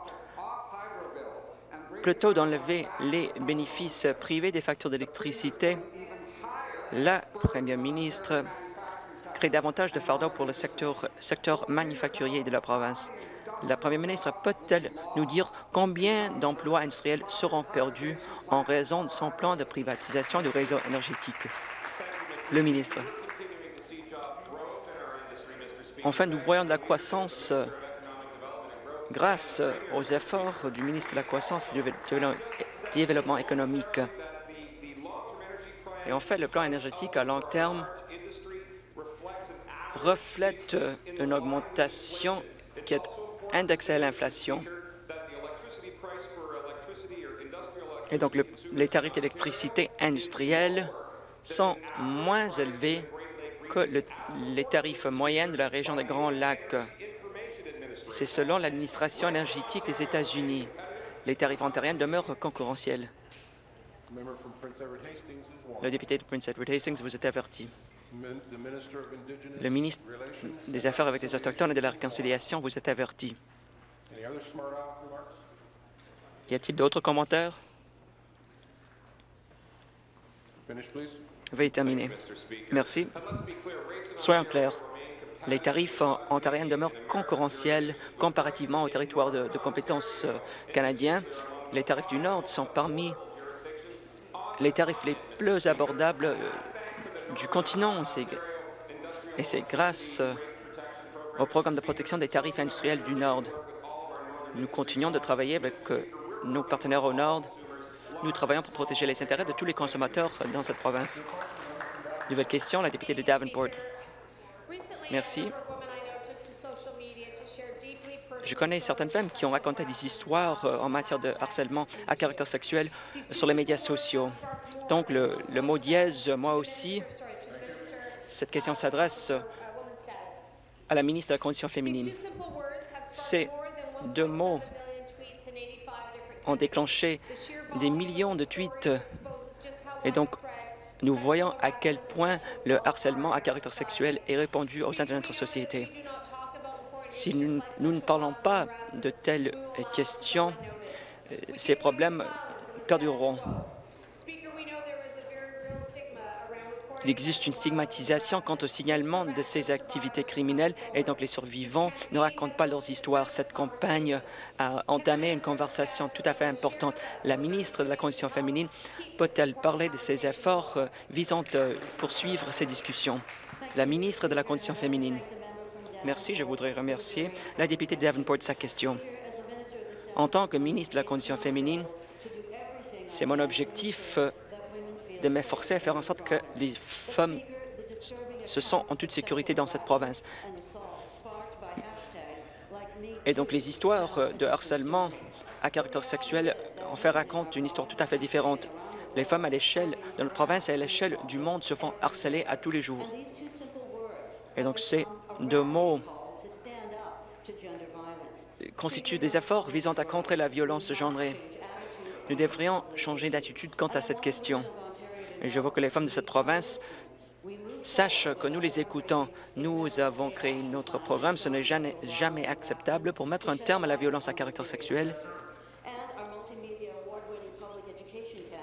Plutôt d'enlever les bénéfices privés des factures d'électricité, la Première ministre crée davantage de fardeaux pour le secteur manufacturier de la province. La Première ministre peut-elle nous dire combien d'emplois industriels seront perdus en raison de son plan de privatisation du réseau énergétique? Le ministre. Enfin, nous voyons de la croissance grâce aux efforts du ministre de la Croissance et du Développement économique. Et en fait, le plan énergétique à long terme reflète une augmentation qui est indexée à l'inflation. Et donc, les tarifs d'électricité industrielle sont moins élevés que les tarifs moyens de la région des Grands Lacs. C'est selon l'administration énergétique des États-Unis. Les tarifs ontariens demeurent concurrentiels. Le député de Prince Edward Hastings, vous êtes averti. Le ministre des Affaires avec les Autochtones et de la Réconciliation, vous êtes averti. Y a-t-il d'autres commentaires? Veuillez terminer. Merci. Soyons clairs. Les tarifs ontariens demeurent concurrentiels comparativement aux territoires de compétences canadiens. Les tarifs du Nord sont parmi les tarifs les plus abordables du continent. Et c'est grâce au programme de protection des tarifs industriels du Nord. Nous continuons de travailler avec nos partenaires au Nord. Nous travaillons pour protéger les intérêts de tous les consommateurs dans cette province. Nouvelle question, la députée de Davenport. Merci. Je connais certaines femmes qui ont raconté des histoires en matière de harcèlement à caractère sexuel sur les médias sociaux. Donc, le mot dièse, moi aussi, cette question s'adresse à la ministre de la Condition féminine. Ces 2 mots ont déclenché des millions de tweets et donc nous voyons à quel point le harcèlement à caractère sexuel est répandu au sein de notre société. Si nous ne parlons pas de telles questions, ces problèmes perdureront. Il existe une stigmatisation quant au signalement de ces activités criminelles et donc les survivants ne racontent pas leurs histoires. Cette campagne a entamé une conversation tout à fait importante. La ministre de la Condition féminine peut-elle parler de ses efforts visant à poursuivre ces discussions? La ministre de la Condition féminine. Merci. Je voudrais remercier la députée de Davenport de sa question. En tant que ministre de la Condition féminine, c'est mon objectif de m'efforcer à faire en sorte que les femmes se sentent en toute sécurité dans cette province. Et donc, les histoires de harcèlement à caractère sexuel en fait racontent une histoire tout à fait différente. Les femmes à l'échelle de notre province et à l'échelle du monde se font harceler à tous les jours. Et donc, ces 2 mots constituent des efforts visant à contrer la violence genrée. Nous devrions changer d'attitude quant à cette question. Et je veux que les femmes de cette province sachent que nous les écoutons. Nous avons créé notre programme. Ce n'est jamais acceptable pour mettre un terme à la violence à caractère sexuel.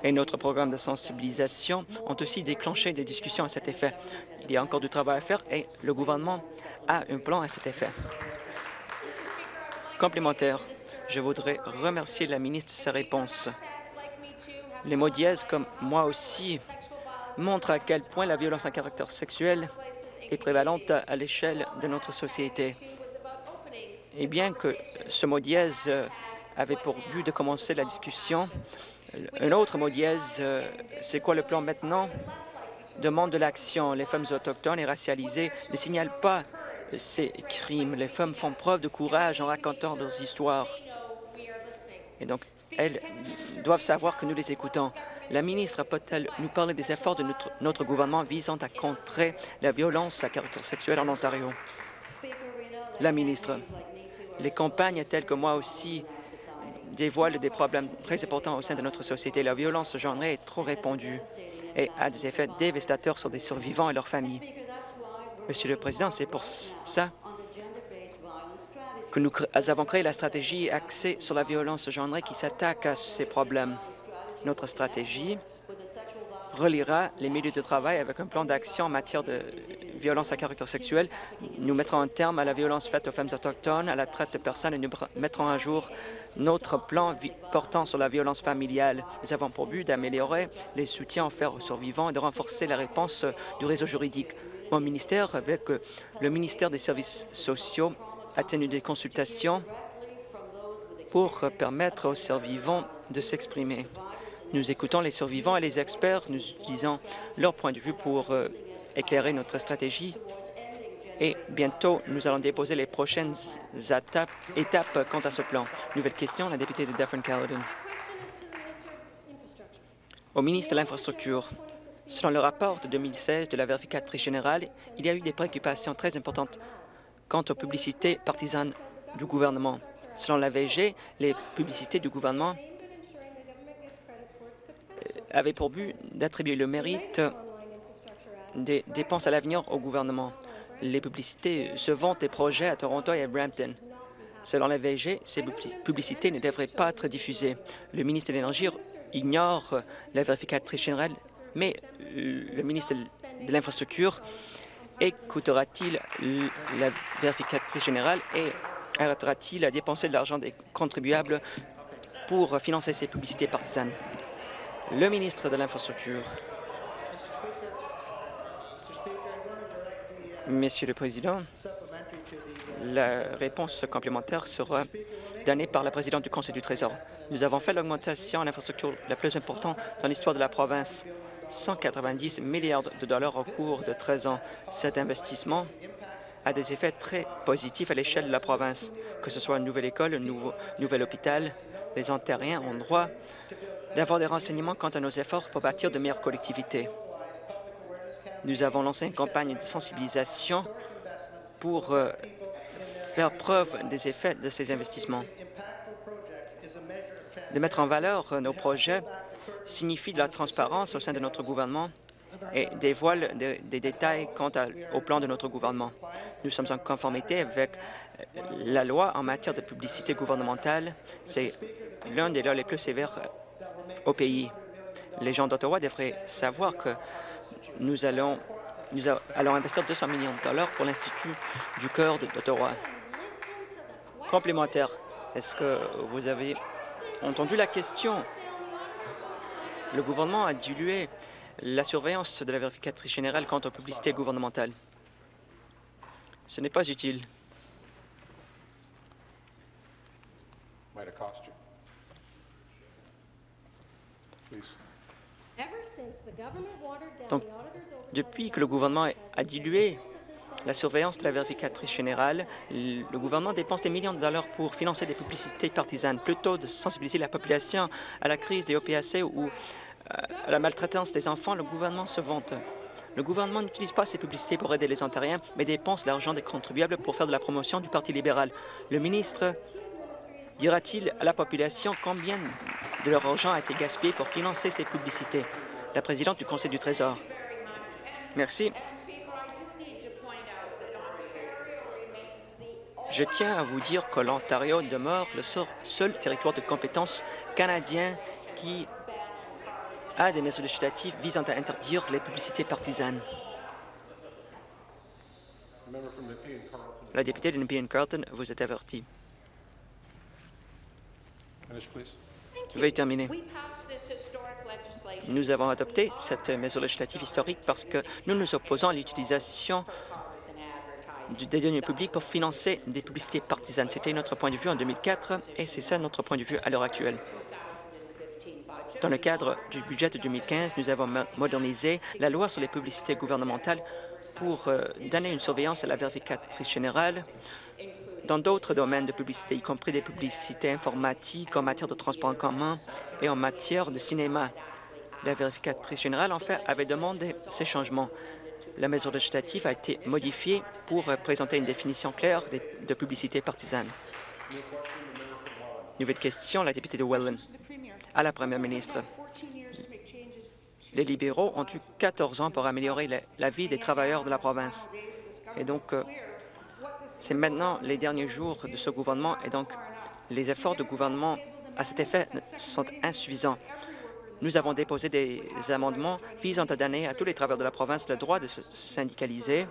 et notre programme de sensibilisation ont aussi déclenché des discussions à cet effet. Il y a encore du travail à faire et le gouvernement a un plan à cet effet. Complémentaire, je voudrais remercier la ministre de sa réponse. Les mots dièse, comme moi aussi, montrent à quel point la violence à caractère sexuel est prévalente à l'échelle de notre société. Et bien que ce mot dièse avait pour but de commencer la discussion, un autre mot dièse, c'est quoi le plan maintenant, demande de l'action. Les femmes autochtones et racialisées ne signalent pas ces crimes. Les femmes font preuve de courage en racontant leurs histoires. Et donc, elles doivent savoir que nous les écoutons. La ministre peut-elle nous parler des efforts de notre gouvernement visant à contrer la violence à caractère sexuel en Ontario? La ministre, les campagnes telles que moi aussi dévoilent des problèmes très importants au sein de notre société. La violence genrée est trop répandue et a des effets dévastateurs sur des survivants et leurs familles. Monsieur le Président, c'est pour ça que nous avons créé la stratégie axée sur la violence genrée qui s'attaque à ces problèmes. Notre stratégie reliera les milieux de travail avec un plan d'action en matière de violence à caractère sexuel. Nous mettrons un terme à la violence faite aux femmes autochtones, à la traite de personnes et nous mettrons à jour notre plan portant sur la violence familiale. Nous avons pour but d'améliorer les soutiens offerts aux survivants et de renforcer la réponse du réseau juridique. Mon ministère, avec le ministère des Services sociaux, a tenu des consultations pour permettre aux survivants de s'exprimer. Nous écoutons les survivants et les experts, nous utilisons leur point de vue pour éclairer notre stratégie et bientôt, nous allons déposer les prochaines étapes quant à ce plan. Nouvelle question, la députée de Dufferin-Caledon. Au ministre de l'Infrastructure, selon le rapport de 2016 de la vérificatrice générale, il y a eu des préoccupations très importantes quant aux publicités partisanes du gouvernement. Selon la VG, les publicités du gouvernement avaient pour but d'attribuer le mérite des dépenses à l'avenir au gouvernement. Les publicités se vantent des projets à Toronto et à Brampton. Selon la VG, ces publicités ne devraient pas être diffusées. Le ministre de l'Énergie ignore la vérificatrice générale, mais le ministre de l'Infrastructure écoutera-t-il la vérificatrice générale et arrêtera-t-il à dépenser de l'argent des contribuables pour financer ces publicités partisanes? Le ministre de l'Infrastructure. Monsieur le Président, la réponse complémentaire sera donnée par la présidente du Conseil du Trésor. Nous avons fait l'augmentation en infrastructure la plus importante dans l'histoire de la province, 190 milliards de dollars au cours de 13 ans. Cet investissement a des effets très positifs à l'échelle de la province, que ce soit une nouvelle école, un nouvel hôpital. Les Ontariens ont droit d'avoir des renseignements quant à nos efforts pour bâtir de meilleures collectivités. Nous avons lancé une campagne de sensibilisation pour faire preuve des effets de ces investissements. De mettre en valeur nos projets signifie de la transparence au sein de notre gouvernement et dévoile des détails quant au plan de notre gouvernement. Nous sommes en conformité avec la loi en matière de publicité gouvernementale. C'est l'un des lois les plus sévères au pays. Les gens d'Ottawa devraient savoir que nous allons investir 200 millions de dollars pour l'Institut du cœur d'Ottawa. Complémentaire, est-ce que vous avez entendu la question? Le gouvernement a dilué la surveillance de la vérificatrice générale quant aux publicités gouvernementales. Ce n'est pas utile. Donc, depuis que le gouvernement a dilué la surveillance de la vérificatrice générale, le gouvernement dépense des millions de dollars pour financer des publicités partisanes. Plutôt de sensibiliser la population à la crise des OPAC ou à la maltraitance des enfants, le gouvernement se vante. Le gouvernement n'utilise pas ces publicités pour aider les Ontariens, mais dépense l'argent des contribuables pour faire de la promotion du Parti libéral. Le ministre dira-t-il à la population combien de leur argent a été gaspillé pour financer ces publicités? La présidente du Conseil du Trésor. Merci. Je tiens à vous dire que l'Ontario demeure le seul territoire de compétence canadien qui à des mesures législatives visant à interdire les publicités partisanes. La députée de Nepean-Carleton, vous êtes avertie. Veuillez terminer. Nous avons adopté cette mesure législative historique parce que nous nous opposons à l'utilisation des deniers publics pour financer des publicités partisanes. C'était notre point de vue en 2004 et c'est ça notre point de vue à l'heure actuelle. Dans le cadre du budget de 2015, nous avons modernisé la loi sur les publicités gouvernementales pour donner une surveillance à la vérificatrice générale dans d'autres domaines de publicité, y compris des publicités informatiques en matière de transport en commun et en matière de cinéma. La vérificatrice générale, en fait, avait demandé ces changements. La mesure législative a été modifiée pour présenter une définition claire de publicité partisane. Nouvelle question, la députée de Welland. À la première ministre, les libéraux ont eu 14 ans pour améliorer la vie des travailleurs de la province. Et donc, c'est maintenant les derniers jours de ce gouvernement et donc les efforts du gouvernement à cet effet sont insuffisants. Nous avons déposé des amendements visant à donner à tous les travailleurs de la province le droit de se syndicaliser,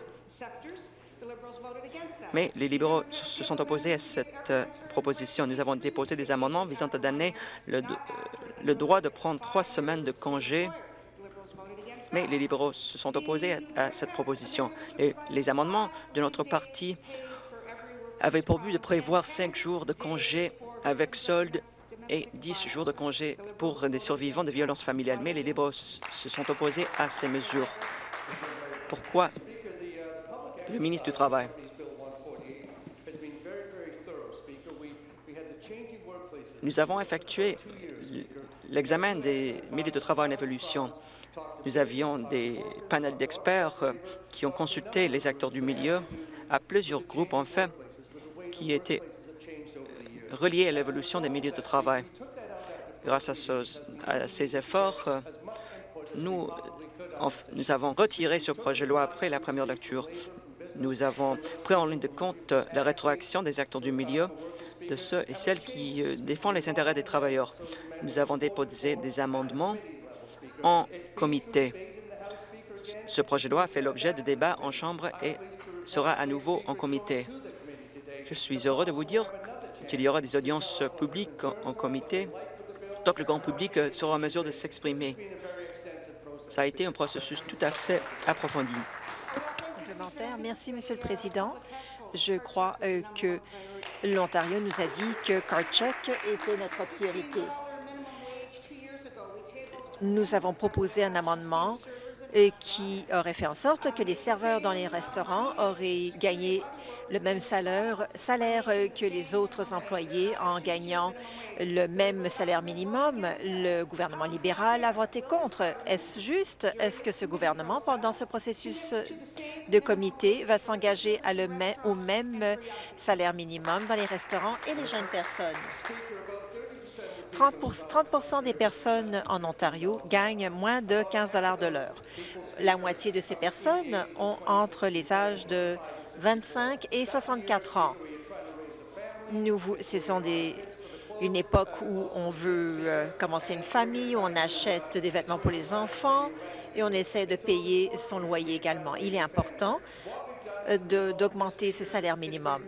mais les libéraux se sont opposés à cette proposition. Nous avons déposé des amendements visant à donner le droit de prendre 3 semaines de congé, mais les libéraux se sont opposés à cette proposition. Les amendements de notre parti avaient pour but de prévoir 5 jours de congé avec solde et 10 jours de congé pour des survivants de violences familiales. Mais les libéraux se sont opposés à ces mesures. Pourquoi? Le ministre du Travail. Nous avons effectué l'examen des milieux de travail en évolution. Nous avions des panels d'experts qui ont consulté les acteurs du milieu à plusieurs groupes, en fait, qui étaient reliés à l'évolution des milieux de travail. Grâce à ces efforts, nous avons retiré ce projet de loi après la première lecture. Nous avons pris en ligne de compte la rétroaction des acteurs du milieu, de ceux et celles qui défendent les intérêts des travailleurs. Nous avons déposé des amendements en comité. Ce projet de loi a fait l'objet de débats en Chambre et sera à nouveau en comité. Je suis heureux de vous dire qu'il y aura des audiences publiques en comité, tant que le grand public sera en mesure de s'exprimer. Ça a été un processus tout à fait approfondi. Complémentaire. Merci, Monsieur le Président. Je crois que l'Ontario nous a dit que CardCheck était notre priorité. Nous avons proposé un amendement qui aurait fait en sorte que les serveurs dans les restaurants auraient gagné le même salaire que les autres employés en gagnant le même salaire minimum. Le gouvernement libéral a voté contre. Est-ce juste? Est-ce que ce gouvernement, pendant ce processus de comité, va s'engager au même salaire minimum dans les restaurants et les jeunes personnes? 30 des personnes en Ontario gagnent moins de 15 $ de l'heure. La moitié de ces personnes ont entre les âges de 25 et 64 ans. Ce sont une époque où on veut commencer une famille, où on achète des vêtements pour les enfants et on essaie de payer son loyer également. Il est important d'augmenter ce salaire minimum.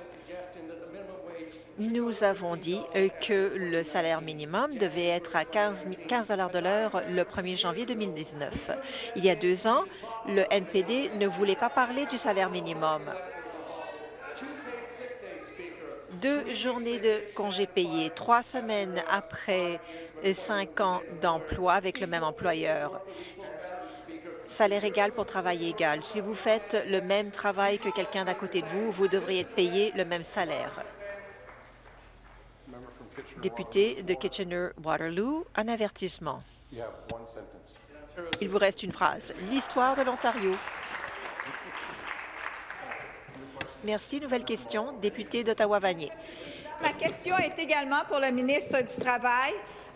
Nous avons dit que le salaire minimum devait être à 15 $ de l'heure le 1er janvier 2019. Il y a 2 ans, le NPD ne voulait pas parler du salaire minimum. 2 journées de congés payés, 3 semaines après 5 ans d'emploi avec le même employeur. Salaire égal pour travail égal. Si vous faites le même travail que quelqu'un d'à côté de vous, vous devriez être payé le même salaire. Député de Kitchener-Waterloo, un avertissement. Il vous reste une phrase. L'histoire de l'Ontario. Merci. Nouvelle question. Député d'Ottawa-Vanier. Ma question est également pour le ministre du Travail.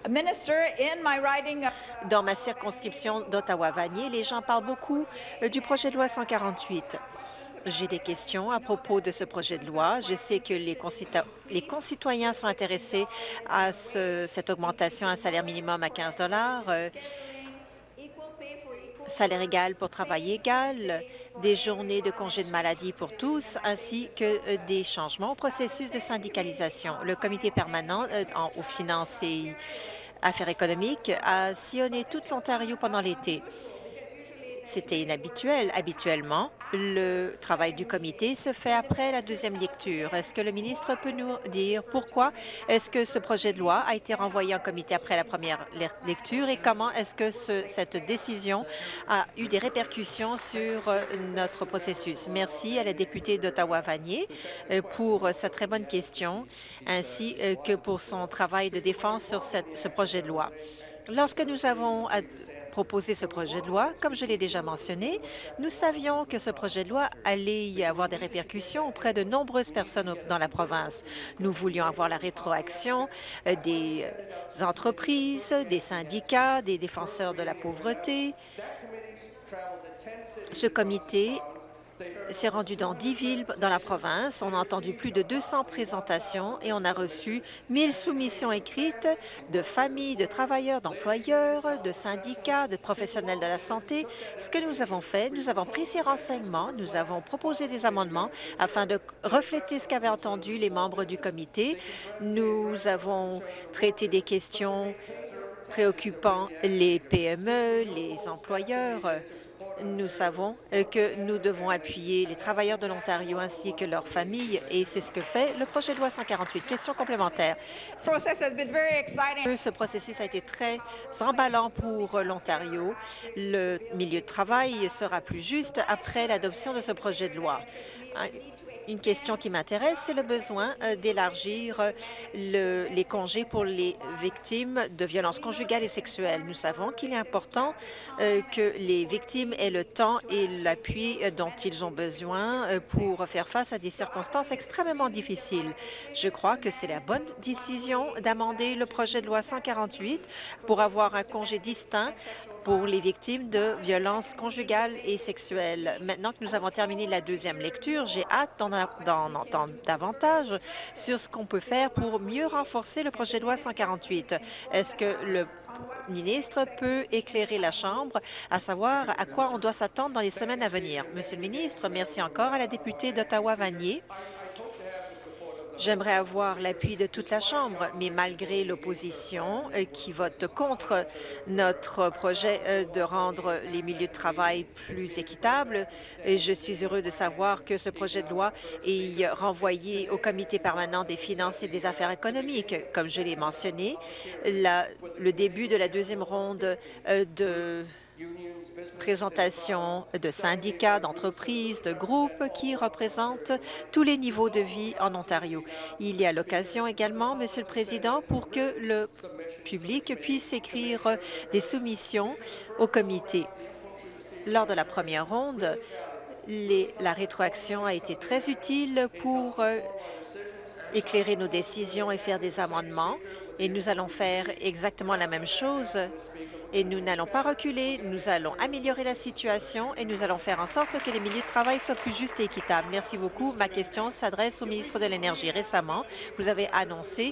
Dans ma circonscription d'Ottawa-Vanier, les gens parlent beaucoup du projet de loi 148. J'ai des questions à propos de ce projet de loi. Je sais que les concitoyens sont intéressés à cette augmentation à un salaire minimum à 15 salaire égal pour travail égal, des journées de congé de maladie pour tous, ainsi que des changements au processus de syndicalisation. Le comité permanent aux finances et affaires économiques a sillonné toute l'Ontario pendant l'été. C'était inhabituel. Habituellement, le travail du comité se fait après la deuxième lecture. Est-ce que le ministre peut nous dire pourquoi est-ce que ce projet de loi a été renvoyé en comité après la première lecture et comment est-ce que cette décision a eu des répercussions sur notre processus? Merci à la députée d'Ottawa-Vanier pour sa très bonne question, ainsi que pour son travail de défense sur ce projet de loi. Lorsque nous avons proposé ce projet de loi, comme je l'ai déjà mentionné, nous savions que ce projet de loi allait y avoir des répercussions auprès de nombreuses personnes dans la province. Nous voulions avoir la rétroaction des entreprises, des syndicats, des défenseurs de la pauvreté. Ce comité s'est rendu dans 10 villes dans la province. On a entendu plus de 200 présentations et on a reçu 1000 soumissions écrites de familles, de travailleurs, d'employeurs, de syndicats, de professionnels de la santé. Ce que nous avons fait, nous avons pris ces renseignements, nous avons proposé des amendements afin de refléter ce qu'avaient entendu les membres du comité. Nous avons traité des questions préoccupant les PME, les employeurs. Nous savons que nous devons appuyer les travailleurs de l'Ontario ainsi que leurs familles, et c'est ce que fait le projet de loi 148. Question complémentaire. Ce processus a été très emballant pour l'Ontario. Le milieu de travail sera plus juste après l'adoption de ce projet de loi. Une question qui m'intéresse, c'est le besoin d'élargir les congés pour les victimes de violences conjugales et sexuelles. Nous savons qu'il est important que les victimes aient le temps et l'appui dont ils ont besoin pour faire face à des circonstances extrêmement difficiles. Je crois que c'est la bonne décision d'amender le projet de loi 148 pour avoir un congé distinct pour les victimes de violences conjugales et sexuelles. Maintenant que nous avons terminé la deuxième lecture, j'ai hâte d'en entendre davantage sur ce qu'on peut faire pour mieux renforcer le projet de loi 148. Est-ce que le ministre peut éclairer la Chambre à savoir à quoi on doit s'attendre dans les semaines à venir? Monsieur le ministre, merci encore à la députée d'Ottawa-Vanier. J'aimerais avoir l'appui de toute la Chambre, mais malgré l'opposition qui vote contre notre projet de rendre les milieux de travail plus équitables, je suis heureux de savoir que ce projet de loi est renvoyé au Comité permanent des finances et des affaires économiques. Comme je l'ai mentionné, le début de la deuxième ronde de présentation de syndicats, d'entreprises, de groupes qui représentent tous les niveaux de vie en Ontario. Il y a l'occasion également, Monsieur le Président, pour que le public puisse écrire des soumissions au comité. Lors de la première ronde, la rétroaction a été très utile pour éclairer nos décisions et faire des amendements, et nous allons faire exactement la même chose. Et nous n'allons pas reculer, nous allons améliorer la situation et nous allons faire en sorte que les milieux de travail soient plus justes et équitables. Merci beaucoup. Ma question s'adresse au ministre de l'Énergie. Récemment, vous avez annoncé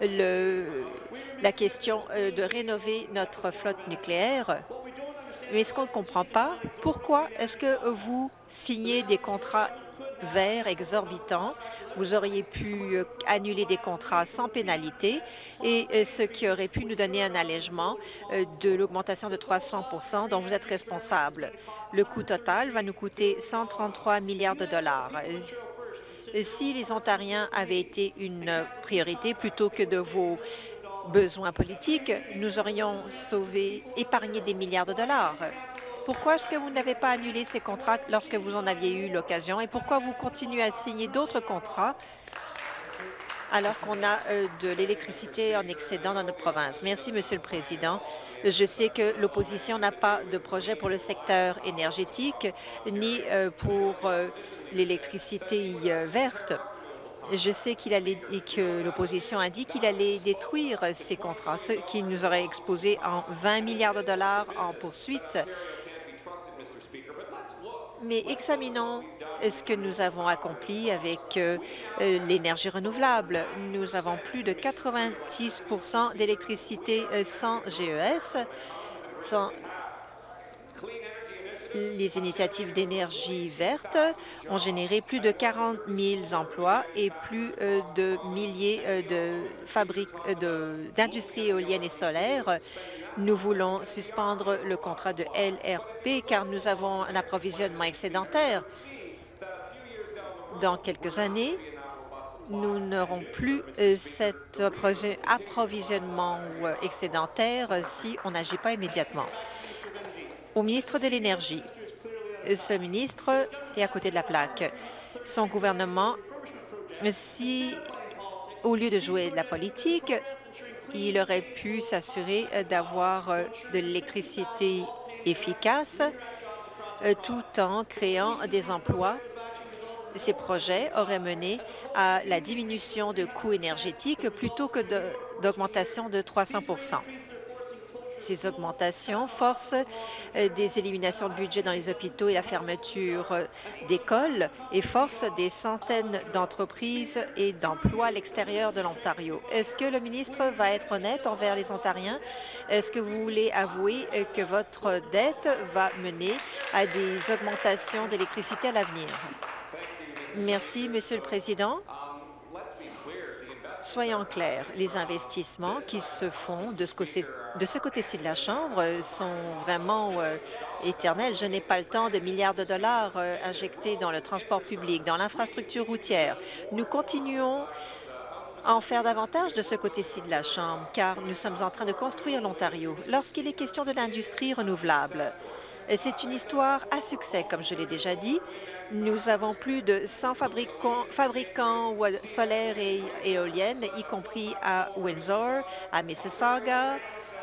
la question de rénover notre flotte nucléaire. Mais ce qu'on ne comprend pas, pourquoi est-ce que vous signez des contrats verts exorbitants? Vous auriez pu annuler des contrats sans pénalité, et ce qui aurait pu nous donner un allègement de l'augmentation de 300 % dont vous êtes responsable. Le coût total va nous coûter 133 milliards de dollars. Si les Ontariens avaient été une priorité plutôt que de vos besoins politiques, nous aurions épargné des milliards de dollars. Pourquoi est-ce que vous n'avez pas annulé ces contrats lorsque vous en aviez eu l'occasion et pourquoi vous continuez à signer d'autres contrats alors qu'on a de l'électricité en excédent dans notre province? Merci, Monsieur le Président. Je sais que l'opposition n'a pas de projet pour le secteur énergétique ni pour l'électricité verte. Je sais que l'opposition a dit qu'il allait détruire ces contrats, ce qui nous aurait exposé en 20 milliards de dollars en poursuite. Mais examinons ce que nous avons accompli avec l'énergie renouvelable. Nous avons plus de 90 d'électricité sans GES. Les initiatives d'énergie verte ont généré plus de 40 000 emplois et plus de milliers d'industries éoliennes et solaires. Nous voulons suspendre le contrat de LRP car nous avons un approvisionnement excédentaire. Dans quelques années, nous n'aurons plus cet approvisionnement excédentaire si on n'agit pas immédiatement. Au ministre de l'Énergie, ce ministre est à côté de la plaque. Son gouvernement, si au lieu de jouer de la politique, il aurait pu s'assurer d'avoir de l'électricité efficace tout en créant des emplois. Ces projets auraient mené à la diminution de coûts énergétiques plutôt que d'augmentation de 300 %. Ces augmentations forcent des éliminations de budget dans les hôpitaux et la fermeture d'écoles et forcent des centaines d'entreprises et d'emplois à l'extérieur de l'Ontario. Est-ce que le ministre va être honnête envers les Ontariens? Est-ce que vous voulez avouer que votre dette va mener à des augmentations d'électricité à l'avenir? Merci, Monsieur le Président. Soyons clairs, les investissements qui se font de ce côté-ci de la Chambre sont vraiment éternels. Je n'ai pas le temps de milliards de dollars injectés dans le transport public, dans l'infrastructure routière. Nous continuons à en faire davantage de ce côté-ci de la Chambre, car nous sommes en train de construire l'Ontario. Lorsqu'il est question de l'industrie renouvelable, c'est une histoire à succès, comme je l'ai déjà dit. Nous avons plus de 100 fabricants solaires et éoliennes, y compris à Windsor, à Mississauga.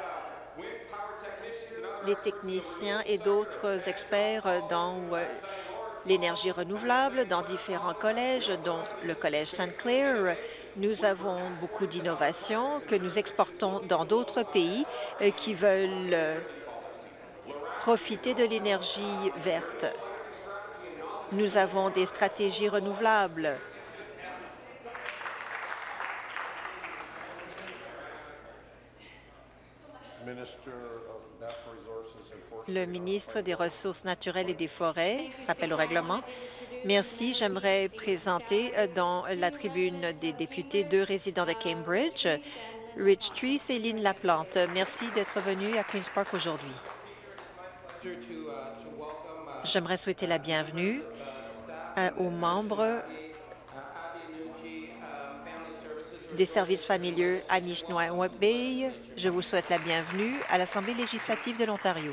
Les techniciens et d'autres experts dans l'énergie renouvelable dans différents collèges, dont le Collège St. Clair. Nous avons beaucoup d'innovations que nous exportons dans d'autres pays qui veulent profiter de l'énergie verte. Nous avons des stratégies renouvelables. Le ministre des Ressources naturelles et des Forêts, rappel au règlement. Merci. J'aimerais présenter dans la tribune des députés 2 résidents de Cambridge, Rich Tree et Lynn Laplante. Merci d'être venu à Queen's Park aujourd'hui. J'aimerais souhaiter la bienvenue aux membres des services familiaux Anishinaabe. Je vous souhaite la bienvenue à l'Assemblée législative de l'Ontario.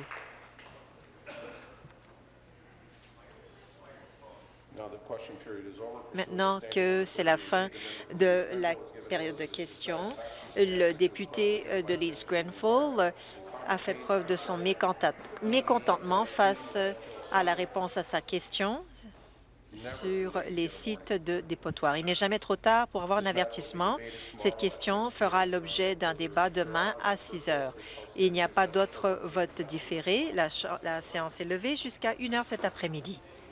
Maintenant que c'est la fin de la période de questions, le député de Leeds-Grenfell a fait preuve de son mécontentement face à la réponse à sa question sur les sites de dépotoirs. Il n'est jamais trop tard pour avoir un avertissement. Cette question fera l'objet d'un débat demain à 6 heures. Il n'y a pas d'autre vote différé. La séance est levée jusqu'à 1 heure cet après-midi.